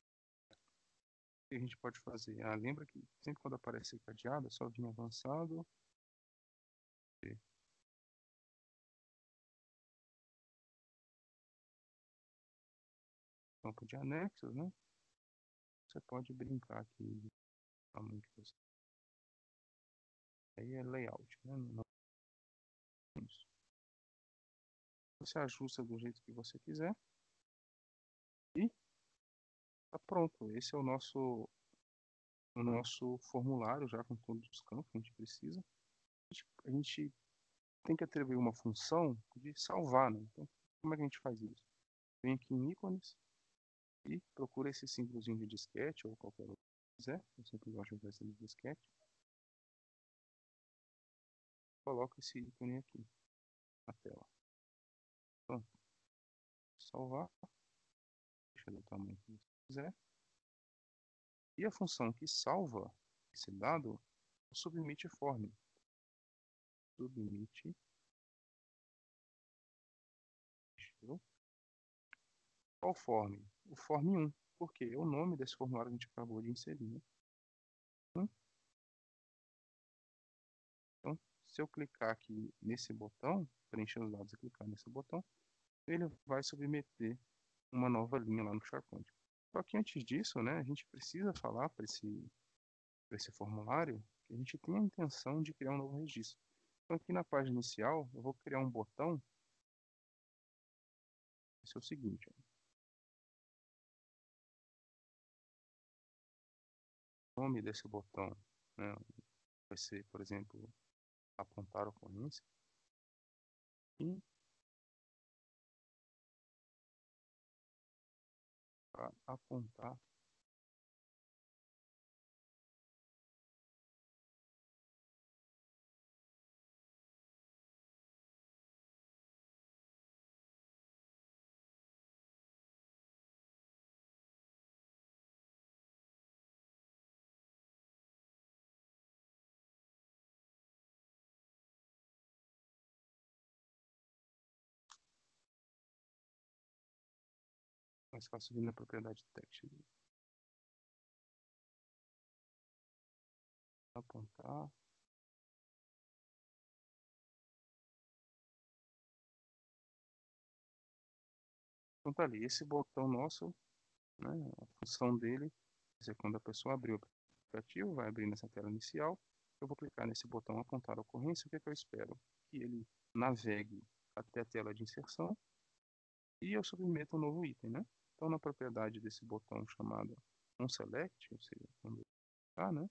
O que a gente pode fazer? Ah, lembra que sempre quando aparece cadeado, é só vir avançado, campo de anexos, né? Você pode brincar aqui do tamanho que você. Aí é layout, né? Não é isso. Você ajusta do jeito que você quiser e tá pronto. Esse é o nosso, o nosso formulário já com todos os campos que a gente precisa. A gente, a gente tem que atribuir uma função de salvar, né? Então, como é que a gente faz isso? Vem aqui em ícones e procura esse símbolozinho de disquete ou qualquer outro que quiser. Eu sempre gosto de usar esse de disquete. Coloca esse ícone aqui na tela. Pronto. Salvar. Deixa do tamanho que você quiser. E a função que salva esse dado é o submit form. Submit. Qual form? O form um. Por quê? É o nome desse formulário que a gente acabou de inserir. Né? Então, então, se eu clicar aqui nesse botão, preencher os dados e clicar nesse botão, ele vai submeter uma nova linha lá no SharePoint. Só que antes disso, né, a gente precisa falar para esse, para esse formulário que a gente tem a intenção de criar um novo registro. Então, aqui na página inicial, eu vou criar um botão. Esse é o seguinte. Ó, o nome desse botão, né, vai ser, por exemplo, apontar ocorrência. E a- apontar mais fácil vir na propriedade text. Apontar. Então tá ali, esse botão nosso, né, a função dele, quer dizer, quando a pessoa abrir o aplicativo, vai abrir nessa tela inicial, eu vou clicar nesse botão apontar a ocorrência, o que é que eu espero? Que ele navegue até a tela de inserção e eu submeto um novo item, né? Então, na propriedade desse botão chamado onSelect, ou seja, quando tá, né?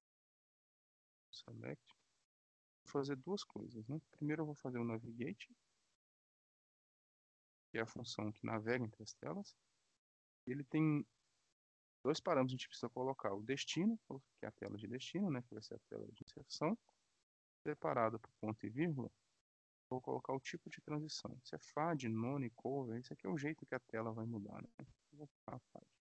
Select, vou fazer duas coisas, né? Primeiro eu vou fazer o Navigate, que é a função que navega entre as telas. Ele tem dois parâmetros que a gente precisa colocar. O destino, que é a tela de destino, né? Que vai ser a tela de inserção. Separado por ponto e vírgula, vou colocar o tipo de transição. Se é F A D, none, cover, esse aqui é o jeito que a tela vai mudar, né? Eu vou colocar F A D.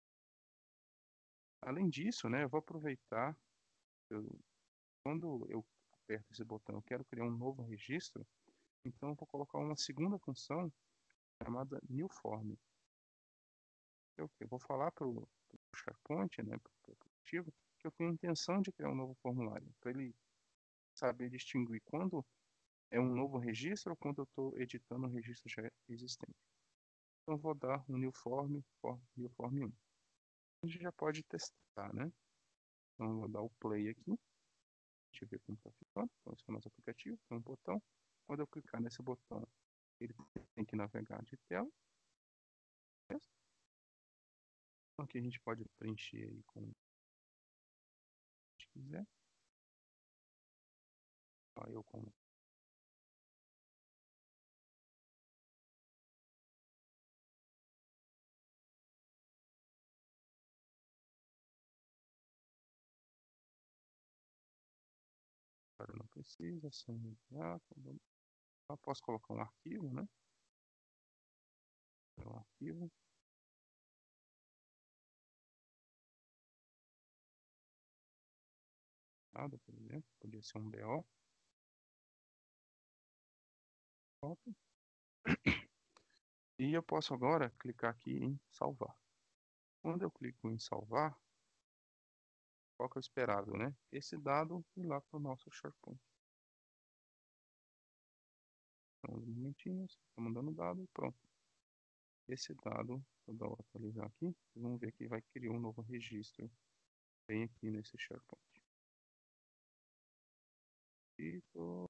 Além disso, né, eu vou aproveitar, eu, quando eu aperto esse botão, eu quero criar um novo registro, então eu vou colocar uma segunda função chamada newForm. Eu, eu vou falar para o SharePoint, né, para o aplicativo, que eu tenho a intenção de criar um novo formulário, para ele saber distinguir quando é um novo registro ou quando eu estou editando um registro já existente. Então, vou dar um new form, for, new form um. A gente já pode testar, né? Então, vou dar o play aqui. Deixa eu ver como está ficando. Então, esse é o nosso aplicativo. Tem um botão. Quando eu clicar nesse botão, ele tem que navegar de tela. Beleza? Então, aqui a gente pode preencher aí com o que quiser. Ó, eu como agora não precisa, só enviar. Eu posso colocar um arquivo, né? É um arquivo. Nada, por exemplo. Podia ser um B O. Pronto. E eu posso agora clicar aqui em salvar. Quando eu clico em salvar, qual que é o esperado, né? Esse dado ir lá para o nosso SharePoint. Então, uns momentinhos, está mandando dado e pronto. Esse dado, vou atualizar aqui, vocês vão ver que vai criar um novo registro bem aqui nesse SharePoint. E tô...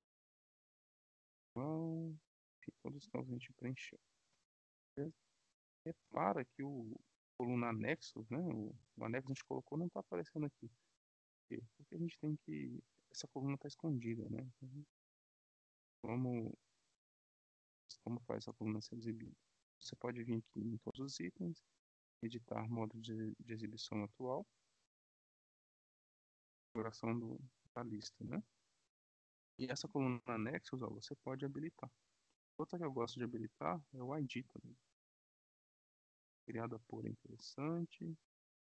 Bom, enfim, todos os campos a gente preencheu. Beleza? Repara que o coluna anexos, né? O, o anexo que a gente colocou não está aparecendo aqui. Por quê? Porque a gente tem que... Essa coluna está escondida, né? Então, como, como faz essa coluna ser exibida? Você pode vir aqui em todos os itens, editar modo de, de exibição atual, configuração do, da lista, né? E essa coluna anexos, ó, você pode habilitar. Outra que eu gosto de habilitar é o I D também. Criada por interessante.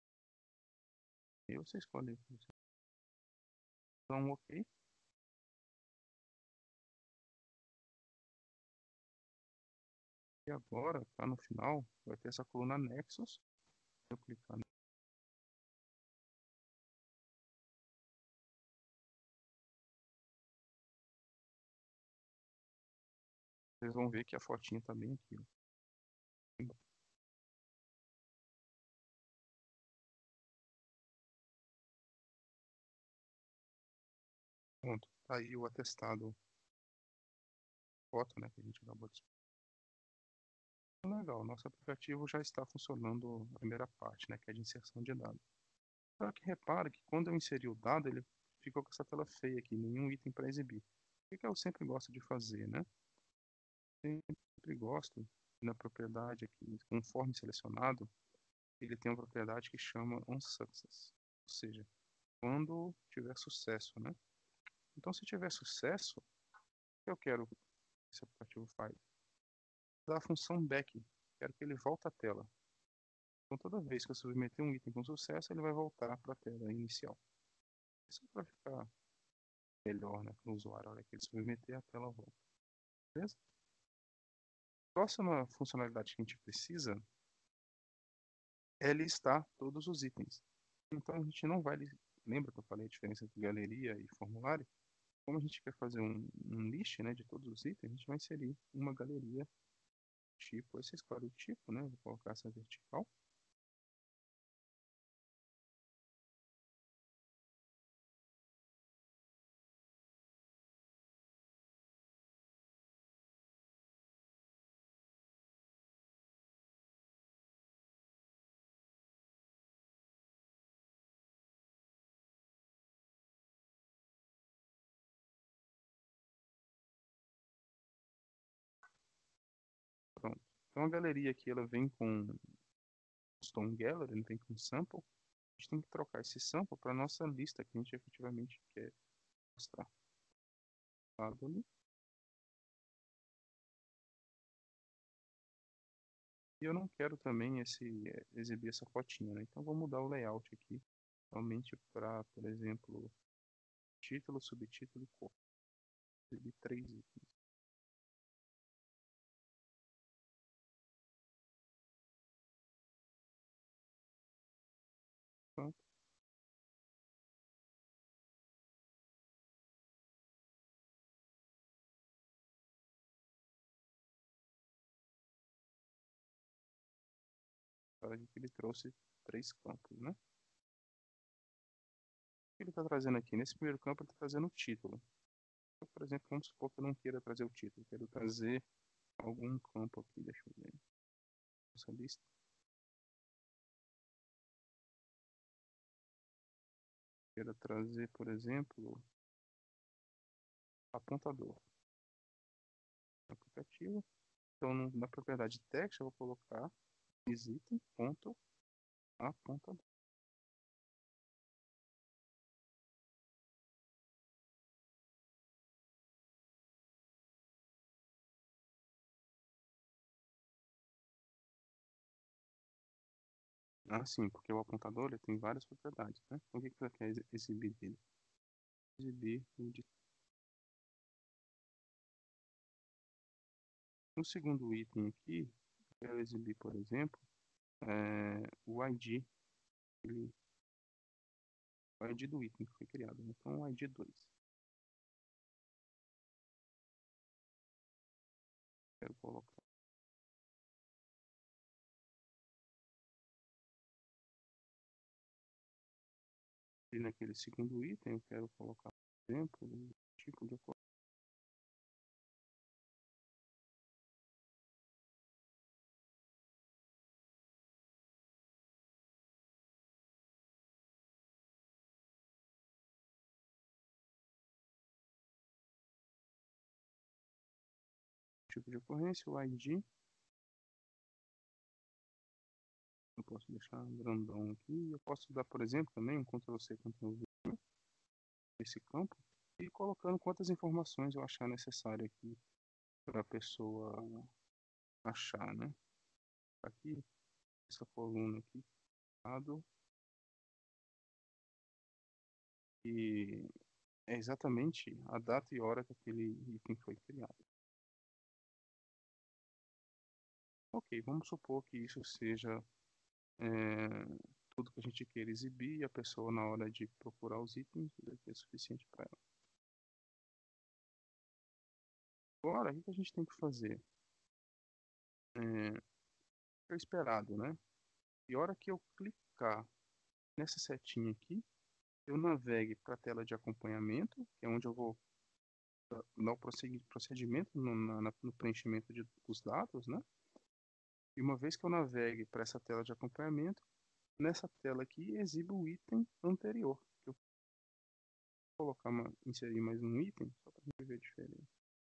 E você escolhe. Dá um OK. E agora, tá no final, vai ter essa coluna anexos. Se eu clicar nele, vocês vão ver que a fotinha tá bem aqui, ó. Pronto, tá aí o atestado foto, né, que a gente acabou de... Legal, nosso aplicativo já está funcionando a primeira parte, né, que é de inserção de dados. Só que repara que quando eu inseri o dado, ele ficou com essa tela feia aqui, nenhum item para exibir. O que eu sempre gosto de fazer, né? Sempre gosto, na propriedade aqui, conforme selecionado, ele tem uma propriedade que chama onSuccess. Ou seja, quando tiver sucesso, né? Então, se tiver sucesso, o que eu quero que esse aplicativo faz? Da função back. Quero que ele volte à tela. Então, toda vez que eu submeter um item com sucesso, ele vai voltar para a tela inicial. Isso para ficar melhor, né, para o usuário. A hora que ele submeter, a tela volta. Beleza? Próxima funcionalidade que a gente precisa é listar todos os itens. Então, a gente não vai... Lembra que eu falei a diferença entre galeria e formulário? Como a gente quer fazer um, um list, né, de todos os itens, a gente vai inserir uma galeria tipo. Aí você escolhe o tipo, né? Vou colocar essa vertical. Pronto. Então a galeria aqui ela vem com Stone Gallery, ele vem com sample. A gente tem que trocar esse sample para nossa lista que a gente efetivamente quer mostrar. Lado ali. E eu não quero também esse, eh, exibir essa fotinha, né? Então vou mudar o layout aqui, somente para, por exemplo, título, subtítulo e cor. Exibir três itens. Pronto. Para que ele trouxe três campos, né? O que ele está trazendo aqui? Nesse primeiro campo, ele está trazendo o título. Então, por exemplo, vamos supor que eu não queira trazer o título, quero trazer algum campo aqui, deixa eu ver. Essa lista. Quero trazer, por exemplo, apontador. Aplicativo. Então, no- na propriedade text, eu vou colocar item.apontador. Ah, sim, porque o apontador ele tem várias propriedades, né? Então, o que que você quer exi- exibir dele? Exibir o de... No segundo item aqui, eu quero exibir, por exemplo, é, o I D, ele- o I D do item que foi criado, né? Então, o I D dois. Quero colocar ali naquele segundo item, eu quero colocar, por exemplo, o tipo de ocorrência. Tipo de ocorrência, o I D, eu posso deixar grandão aqui. Eu posso dar, por exemplo, também um Ctrl C, Ctrl V nesse campo e ir colocando quantas informações eu achar necessário aqui para a pessoa achar, né? Aqui, essa coluna aqui, lado, e é exatamente a data e hora que aquele item foi criado. Ok, vamos supor que isso seja é, tudo que a gente queira exibir e a pessoa, na hora de procurar os itens, isso aqui é suficiente para ela. Agora, o que que a gente tem que fazer? É, é o esperado, né? E a hora que eu clicar nessa setinha aqui, eu navegue para a tela de acompanhamento, que é onde eu vou dar dar o prossegui- procedimento no, na- na- no preenchimento de- dos dados, né? E uma vez que eu navegue para essa tela de acompanhamento, nessa tela aqui exibe o item anterior. Eu vou colocar uma, inserir mais um item, só para a gente ver a diferença.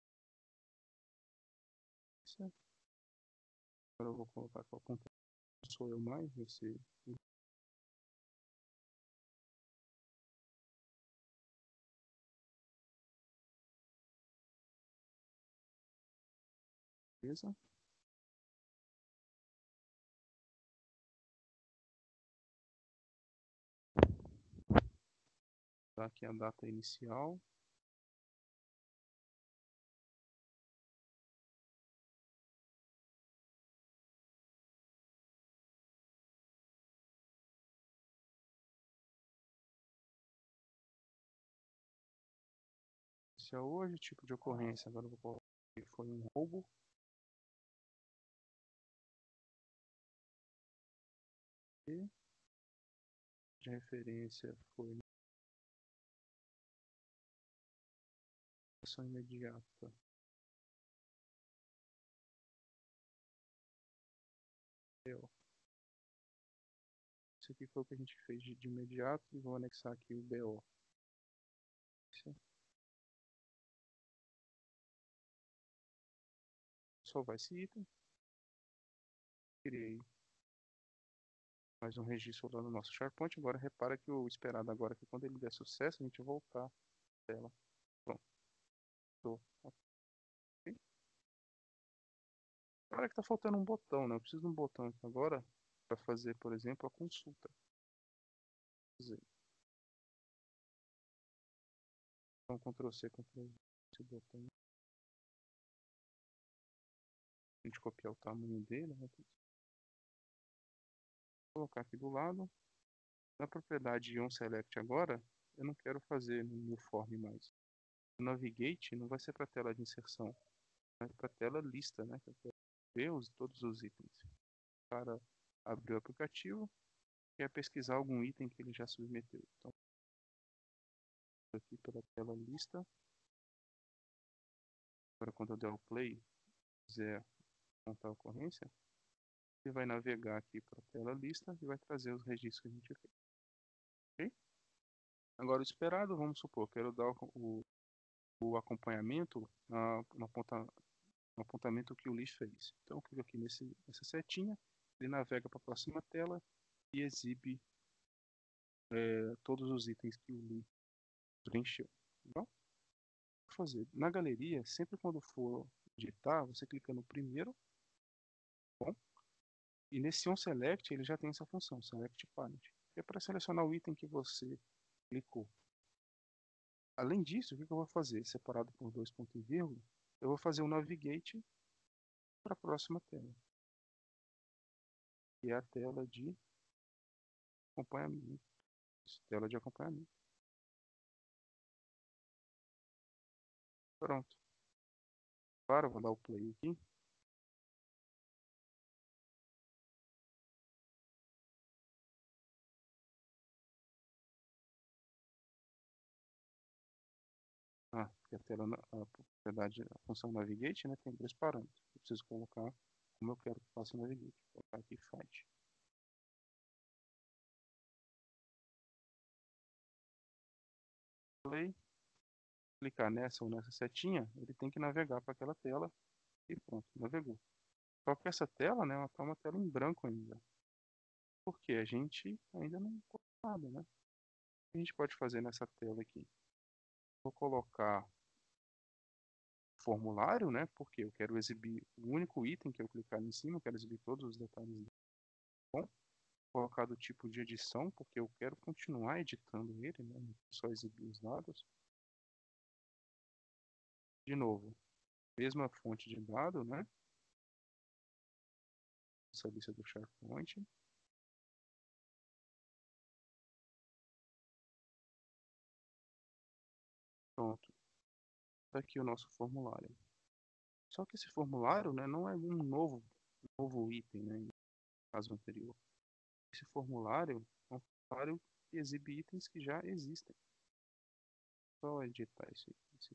Certo? Agora eu vou colocar qual conteúdo sou eu mais, vai ser beleza. Tá aqui a data inicial. Se é hoje, tipo de ocorrência, agora eu vou colocar que foi um roubo. E de referência foi ação imediata. B O. Isso aqui foi o que a gente fez de, de imediato e vou anexar aqui o B O. Salvar esse item. Criei mais um registro lá no nosso SharePoint. Agora repara que o esperado agora é que quando ele der sucesso, a gente voltar a tela. Pronto. Tô. Ok. Agora que tá faltando um botão, né? Eu preciso de um botão aqui agora para fazer, por exemplo, a consulta. Fazer. Então, Ctrl C, Ctrl V. Esse botão. A gente copiar o tamanho dele, né? Vou colocar aqui do lado. Na propriedade onSelect agora, eu não quero fazer no new form mais. O Navigate não vai ser para a tela de inserção, vai para a tela lista, né? Que eu quero ver os, todos os itens. Para abrir o aplicativo, quer pesquisar algum item que ele já submeteu. Então, aqui pela tela lista. Agora, quando eu der o play, quiser montar a ocorrência, ele vai navegar aqui para a tela lista e vai trazer os registros que a gente fez. Ok? Agora, o esperado, vamos supor, quero dar o, o acompanhamento na, na ponta, no apontamento que o Lee fez. Então, eu clico aqui nesse, nessa setinha, ele navega para a próxima tela e exibe é, todos os itens que o Lee preencheu. Então, vou fazer. Na galeria, sempre quando for digitar, você clica no primeiro, bom, e nesse onSelect ele já tem essa função, Select Parent, que é para selecionar o item que você clicou. Além disso, o que eu vou fazer? Separado por dois pontos e vírgula, eu vou fazer o Navigate para a próxima tela, que é a tela de acompanhamento. Tela de acompanhamento. Pronto. Para, vou dar o play aqui. Ah, porque a tela, a propriedade, a função Navigate, né, tem dois parâmetros. Eu preciso colocar como eu quero que faça o Navigate. Vou colocar aqui Fight. Play. Clicar nessa ou nessa setinha, ele tem que navegar para aquela tela e pronto, navegou. Só que essa tela, né, ela tá uma tela em branco ainda. Porque a gente ainda não colocou nada, né? O que a gente pode fazer nessa tela aqui? Vou colocar formulário, né? Porque eu quero exibir o único item que eu clicar em cima, eu quero exibir todos os detalhes. Bom, colocar do tipo de edição, porque eu quero continuar editando ele, né? Não só exibir os dados. De novo, mesma fonte de dado, né? Essa lista do SharePoint. Pronto. Está aqui o nosso formulário. Só que esse formulário, né, não é um novo, novo item, né, no caso anterior. Esse formulário é um formulário que exibe itens que já existem. Só editar esse, esse.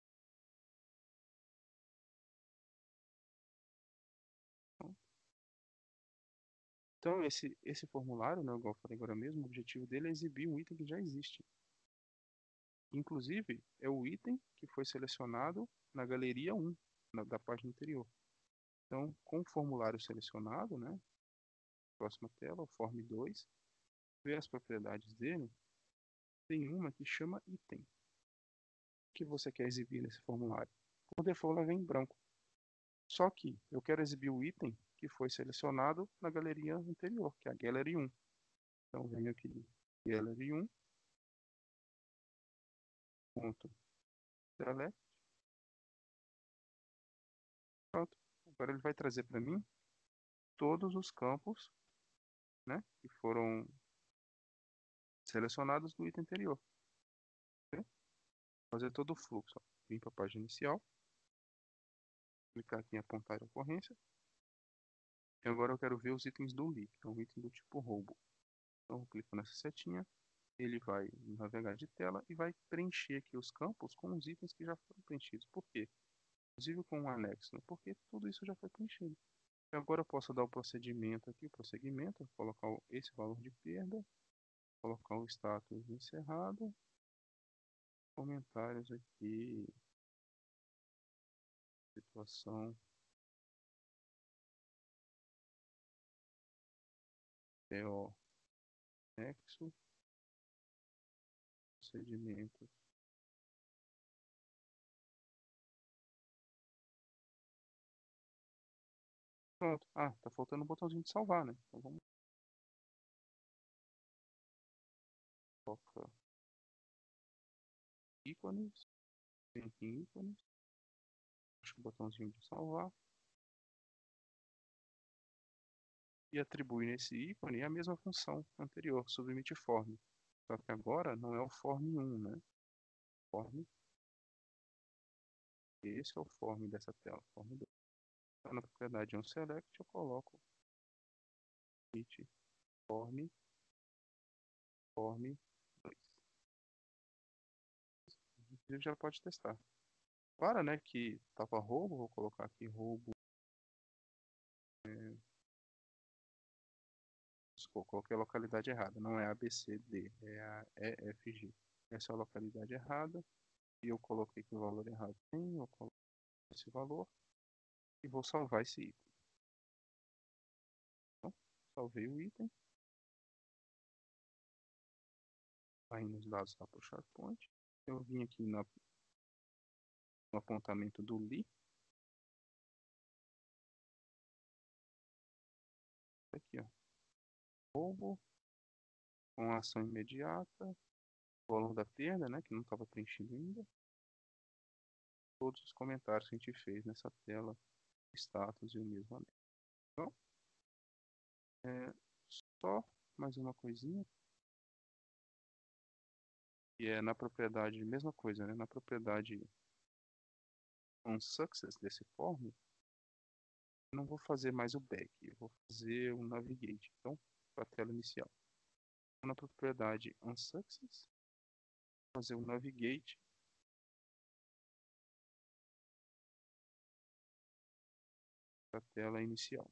Então, esse, esse formulário, né, igual eu falei agora mesmo, o objetivo dele é exibir um item que já existe. Inclusive, é o item que foi selecionado na galeria um, na, da página anterior. Então, com o formulário selecionado, né, próxima tela, o Form dois, ver as propriedades dele, tem uma que chama item, que você quer exibir nesse formulário. Por default, ela vem em branco. Só que eu quero exibir o item que foi selecionado na galeria anterior, que é a Gallery um. Então, venho aqui, Gallery um, ponto, select, pronto. Agora ele vai trazer para mim todos os campos, né, que foram selecionados do item anterior. Ok? Fazer todo o fluxo. Ó. Vim para a página inicial, clicar aqui em apontar a ocorrência. E agora eu quero ver os itens do Li, que é um item do tipo roubo. Então eu clico nessa setinha, ele vai navegar de tela e vai preencher aqui os campos com os itens que já foram preenchidos. Por quê? Inclusive com um anexo, né? Porque tudo isso já foi preenchido. E agora eu posso dar o procedimento aqui, o prosseguimento, colocar esse valor de perda, colocar o status encerrado, comentários aqui, situação T-O, nexo, procedimento. Pronto. Ah, tá faltando um botãozinho de salvar, né? Então vamos colocar ícones, tem aqui ícones, acho que o botãozinho de salvar e atribui nesse ícone a mesma função anterior, submit form. Só que agora não é o form um, né? Form, esse é o form dessa tela, form dois. Então, na propriedade onSelect eu coloco submit form, form dois. Inclusive já pode testar. Para, né, que tava roubo, vou colocar aqui roubo. É, desculpa, coloquei a localidade errada. Não é A B C D, é a E F G. Essa é a localidade errada. E eu coloquei que o valor errado tem, eu coloco esse valor e vou salvar esse item. Então, salvei o item. Aí nos dados da PushPoint. Eu vim aqui na, no apontamento do Li. Aqui, ó. Roubo com ação imediata. Valor da perda, né, que não estava preenchido ainda. Todos os comentários que a gente fez nessa tela, status e o mesmo anexo. Então, é, só mais uma coisinha, que é na propriedade, mesma coisa, né? Na propriedade onSuccess desse form, eu não vou fazer mais o back, eu vou fazer o navigate, então, para a tela inicial. Então, na propriedade onSuccess, vou fazer o navigate para a tela inicial.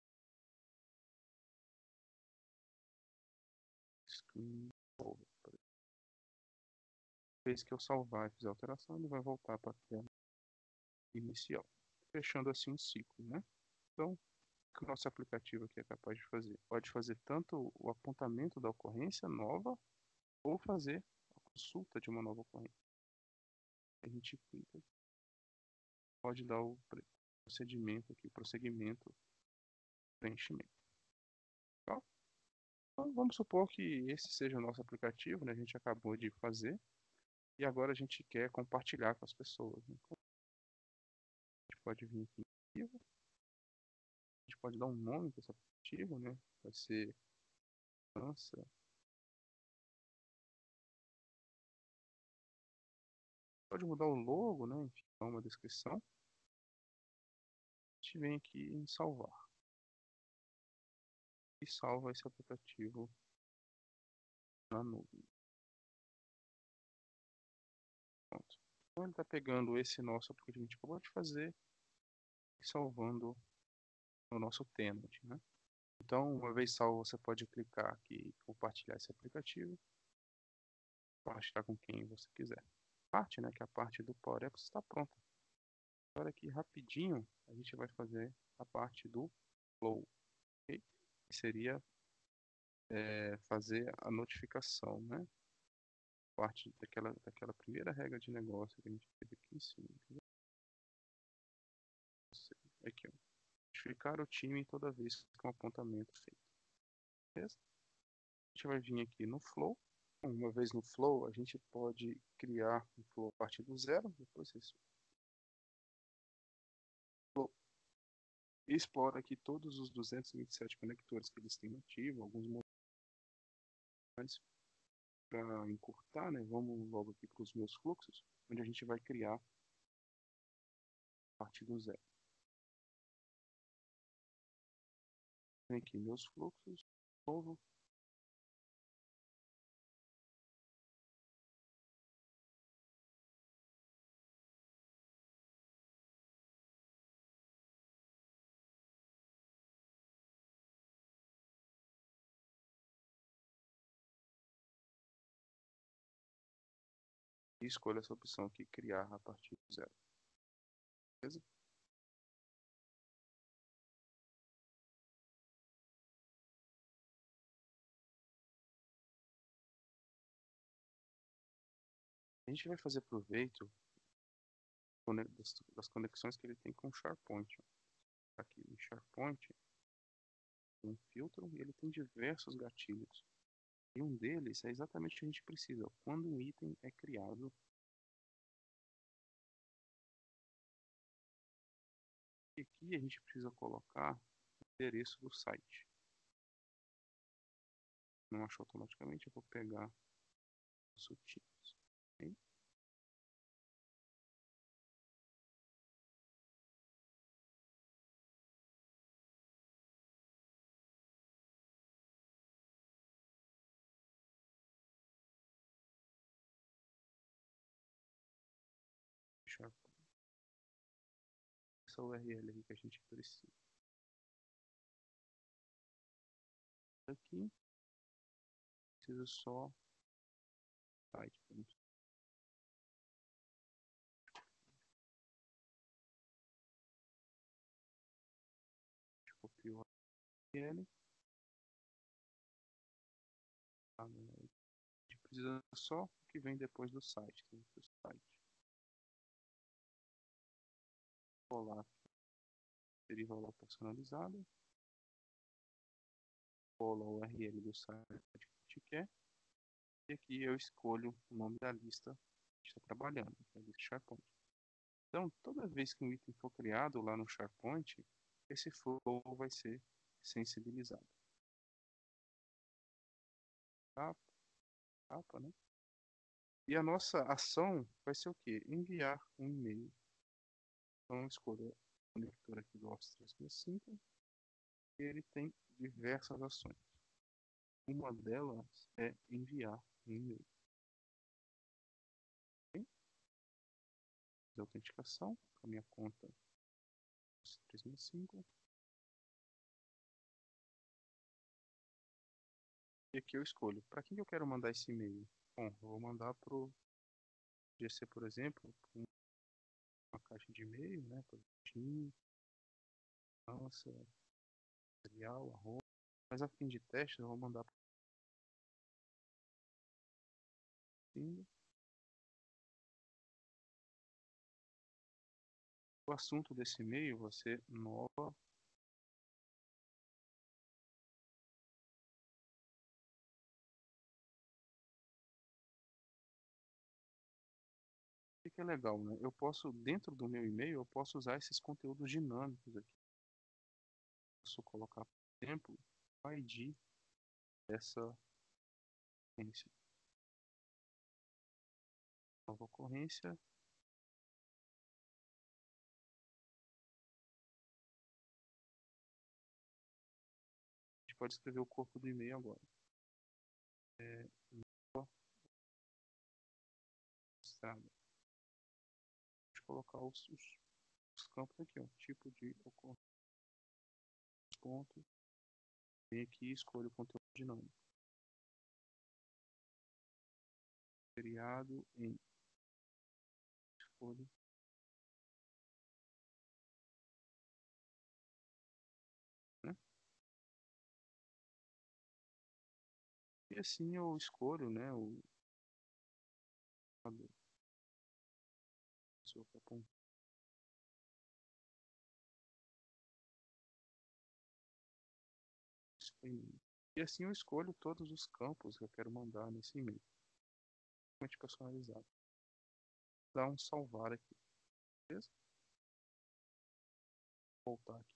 Screen over. Toda vez que eu salvar e fizer alteração, ele vai voltar para a tela inicial, fechando assim um ciclo, né? Então, o que o nosso aplicativo aqui é capaz de fazer? Pode fazer tanto o apontamento da ocorrência nova, ou fazer a consulta de uma nova ocorrência. A gente clica, pode dar o procedimento aqui, prosseguimento, preenchimento. Tá? Então, vamos supor que esse seja o nosso aplicativo, né? A gente acabou de fazer, e agora a gente quer compartilhar com as pessoas. Né? Então, a gente pode vir aqui em arquivo, a gente pode dar um nome para esse aplicativo, né? Vai ser lança. Pode mudar o logo, né? Enfim, dar uma descrição. A gente vem aqui em salvar. E salva esse aplicativo na nuvem. Pronto. Então ele está pegando esse nosso aplicativo que a gente acabou de fazer e salvando no nosso tenant, né? Então, uma vez salvo, você pode clicar aqui e compartilhar esse aplicativo, compartilhar com quem você quiser. A parte, né, que é a parte do Power Apps está pronta. Agora aqui rapidinho, a gente vai fazer a parte do Flow, ok? Que seria é, fazer a notificação, né? Parte daquela, daquela primeira regra de negócio que a gente teve aqui em cima. Aqui, ó. Notificar o time toda vez que um apontamento feito. Beleza? A gente vai vir aqui no Flow. Uma vez no Flow, a gente pode criar um Flow a partir do zero. Depois você explora aqui todos os duzentos e vinte e sete conectores que eles têm nativo, alguns mais para encurtar, né? Vamos logo aqui para os meus fluxos, onde a gente vai criar a partir do zero. Vem aqui meus fluxos, novo. E escolho essa opção aqui, criar a partir do zero. Beleza? gente vai fazer proveito cone- das, das conexões que ele tem com o SharePoint. Aqui no SharePoint, um filtro e ele tem diversos gatilhos. E um deles é exatamente o que a gente precisa. Quando um item é criado, e aqui a gente precisa colocar o endereço do site. Não achou automaticamente, eu vou pegar os sutis. Ok? SharePoint. Essa U R L aí que a gente precisa. Aqui, precisa só site. Vamos copiar o U R L. Tá, né? A gente precisa só o que vem depois do site. Tem o site. Colar seria rolar personalizado. Cola o U R L do site que a gente quer. E aqui eu escolho o nome da lista que está trabalhando, que é a lista SharePoint. Então, toda vez que um item for criado lá no SharePoint, esse flow vai ser sensibilizado. Capa, capa, né? E a nossa ação vai ser o quê? Enviar um e-mail. Então, eu escolho o conector aqui do Office trezentos e sessenta e cinco e ele tem diversas ações. Uma delas é enviar um e-mail. Okay? De autenticação, com a minha conta Office trezentos e sessenta e cinco. E aqui eu escolho para quem eu quero mandar esse e-mail. Bom, eu vou mandar para o G C, por exemplo, uma caixa de e-mail, né? Produtinho, nossa, material, arroba. Mas a fim de teste, eu vou mandar para o O assunto desse e-mail vai ser nova. O que é legal, né? Eu posso, dentro do meu e-mail, eu posso usar esses conteúdos dinâmicos aqui. Posso colocar, por exemplo, o I D dessa ocorrência. Nova ocorrência. A gente pode escrever o corpo do e-mail agora. É, nova estrada. Pode colocar os, os, os campos aqui, ó. Tipo de ocorrência. Ponto. Vem aqui e escolho o conteúdo dinâmico. Feriado em escolha. Né? E assim eu escolho, né, o se eu for e assim eu escolho todos os campos que eu quero mandar nesse e-mail. Totalmente personalizado. Dá um salvar aqui, beleza? Voltar aqui.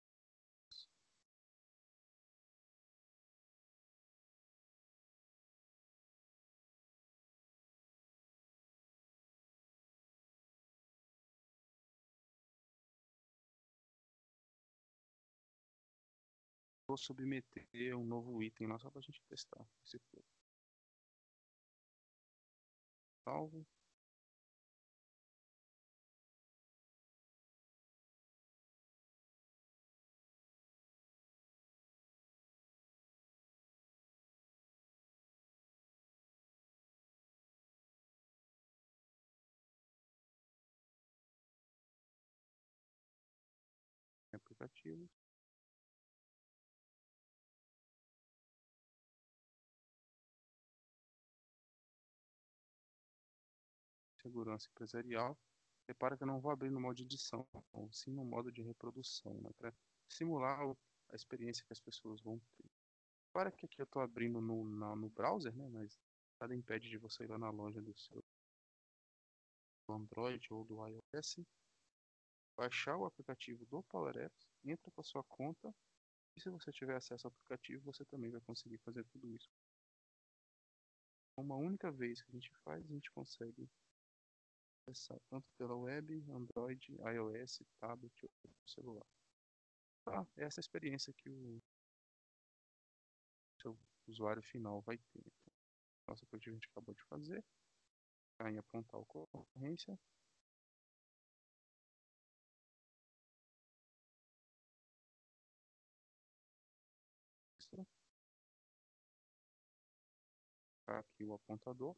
Vou submeter um novo item lá só para a gente testar. Esse foi salvo. Em aplicativo. segurança empresarial. Repara que eu não vou abrir no modo de edição, sim no modo de reprodução, né, para simular o- a experiência que as pessoas vão ter. Repara que aqui eu estou abrindo no, na- no browser, né, mas nada impede de você ir lá na loja do seu Android ou do iOS, baixar o aplicativo do Power Apps, entra com a sua conta, e se você tiver acesso ao aplicativo, você também vai conseguir fazer tudo isso. Uma única vez que a gente faz, a gente consegue acessar tanto pela web, Android, iOS, tablet ou celular. Tá? Essa é a experiência que o seu usuário final vai ter. Então, nossa aplicativo a gente acabou de fazer, tá em apontar a ocorrência. Tá aqui o apontador.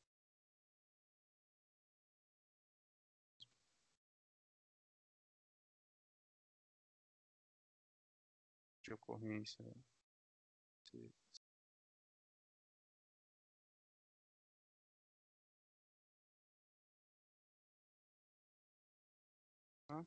De ocorrência. Tá?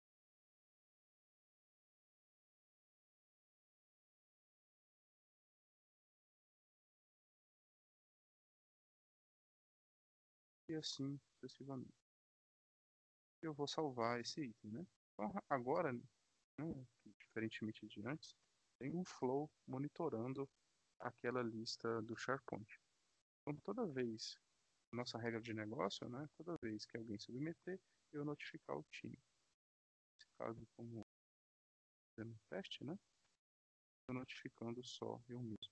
E assim sucessivamente. Eu vou salvar esse item, né? Então, agora, né, diferentemente de antes, tem um flow monitorando aquela lista do SharePoint. Então, toda vez, nossa regra de negócio, né, toda vez que alguém submeter, eu notificar o time. Nesse caso, como fazendo um teste, né, estou notificando só eu mesmo.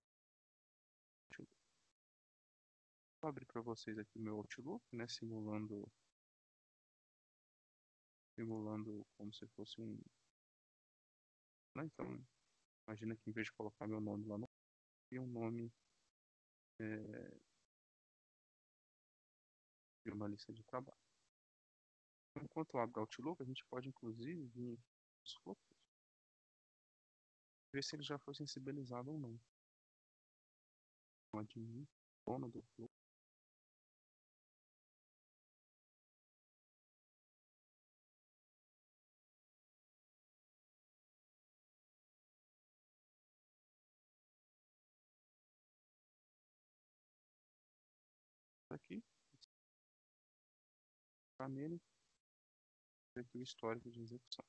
Vou abrir para vocês aqui o meu Outlook, né, simulando, simulando como se fosse um, né, então, imagina que em vez de colocar meu nome lá no e um nome é, de uma lista de trabalho. Enquanto eu abro o Outlook, a gente pode inclusive vir nos fluxos, ver se ele já foi sensibilizado ou não. O admin, dono do fluxo. Aqui, está nele, ver aqui o histórico de execução.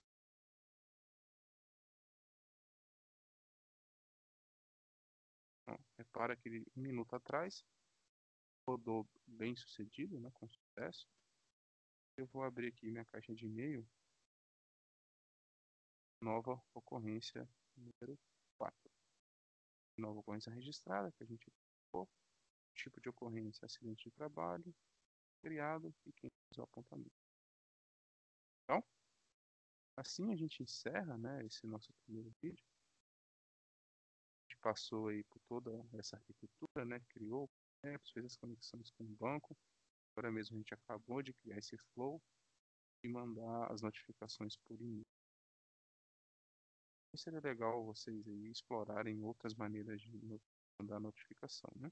Então, repara que ele, um minuto atrás rodou bem sucedido, né, com sucesso. Eu vou abrir aqui minha caixa de e-mail, nova ocorrência número quatro. Nova ocorrência registrada, que a gente colocou, tipo de ocorrência, acidente de trabalho, criado e quem fez o apontamento. Então, assim a gente encerra, né, esse nosso primeiro vídeo. A gente passou aí por toda essa arquitetura, né, criou apps, fez as conexões com o banco. Agora mesmo a gente acabou de criar esse flow e mandar as notificações por e-mail. Seria legal vocês aí explorarem outras maneiras de mandar notificação, né?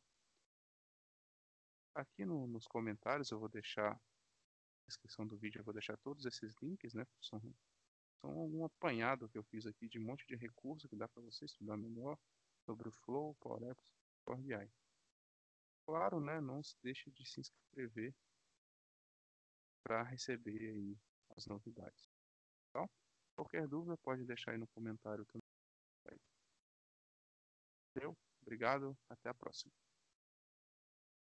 Aqui no, nos comentários eu vou deixar, na descrição do vídeo eu vou deixar todos esses links, né? São, são um apanhado que eu fiz aqui de um monte de recursos que dá para você estudar melhor sobre o Flow, Power Apps, Power B I. Claro, né? Não se deixe de se inscrever para receber aí as novidades. Então, qualquer dúvida pode deixar aí no comentário também. Valeu, obrigado, até a próxima.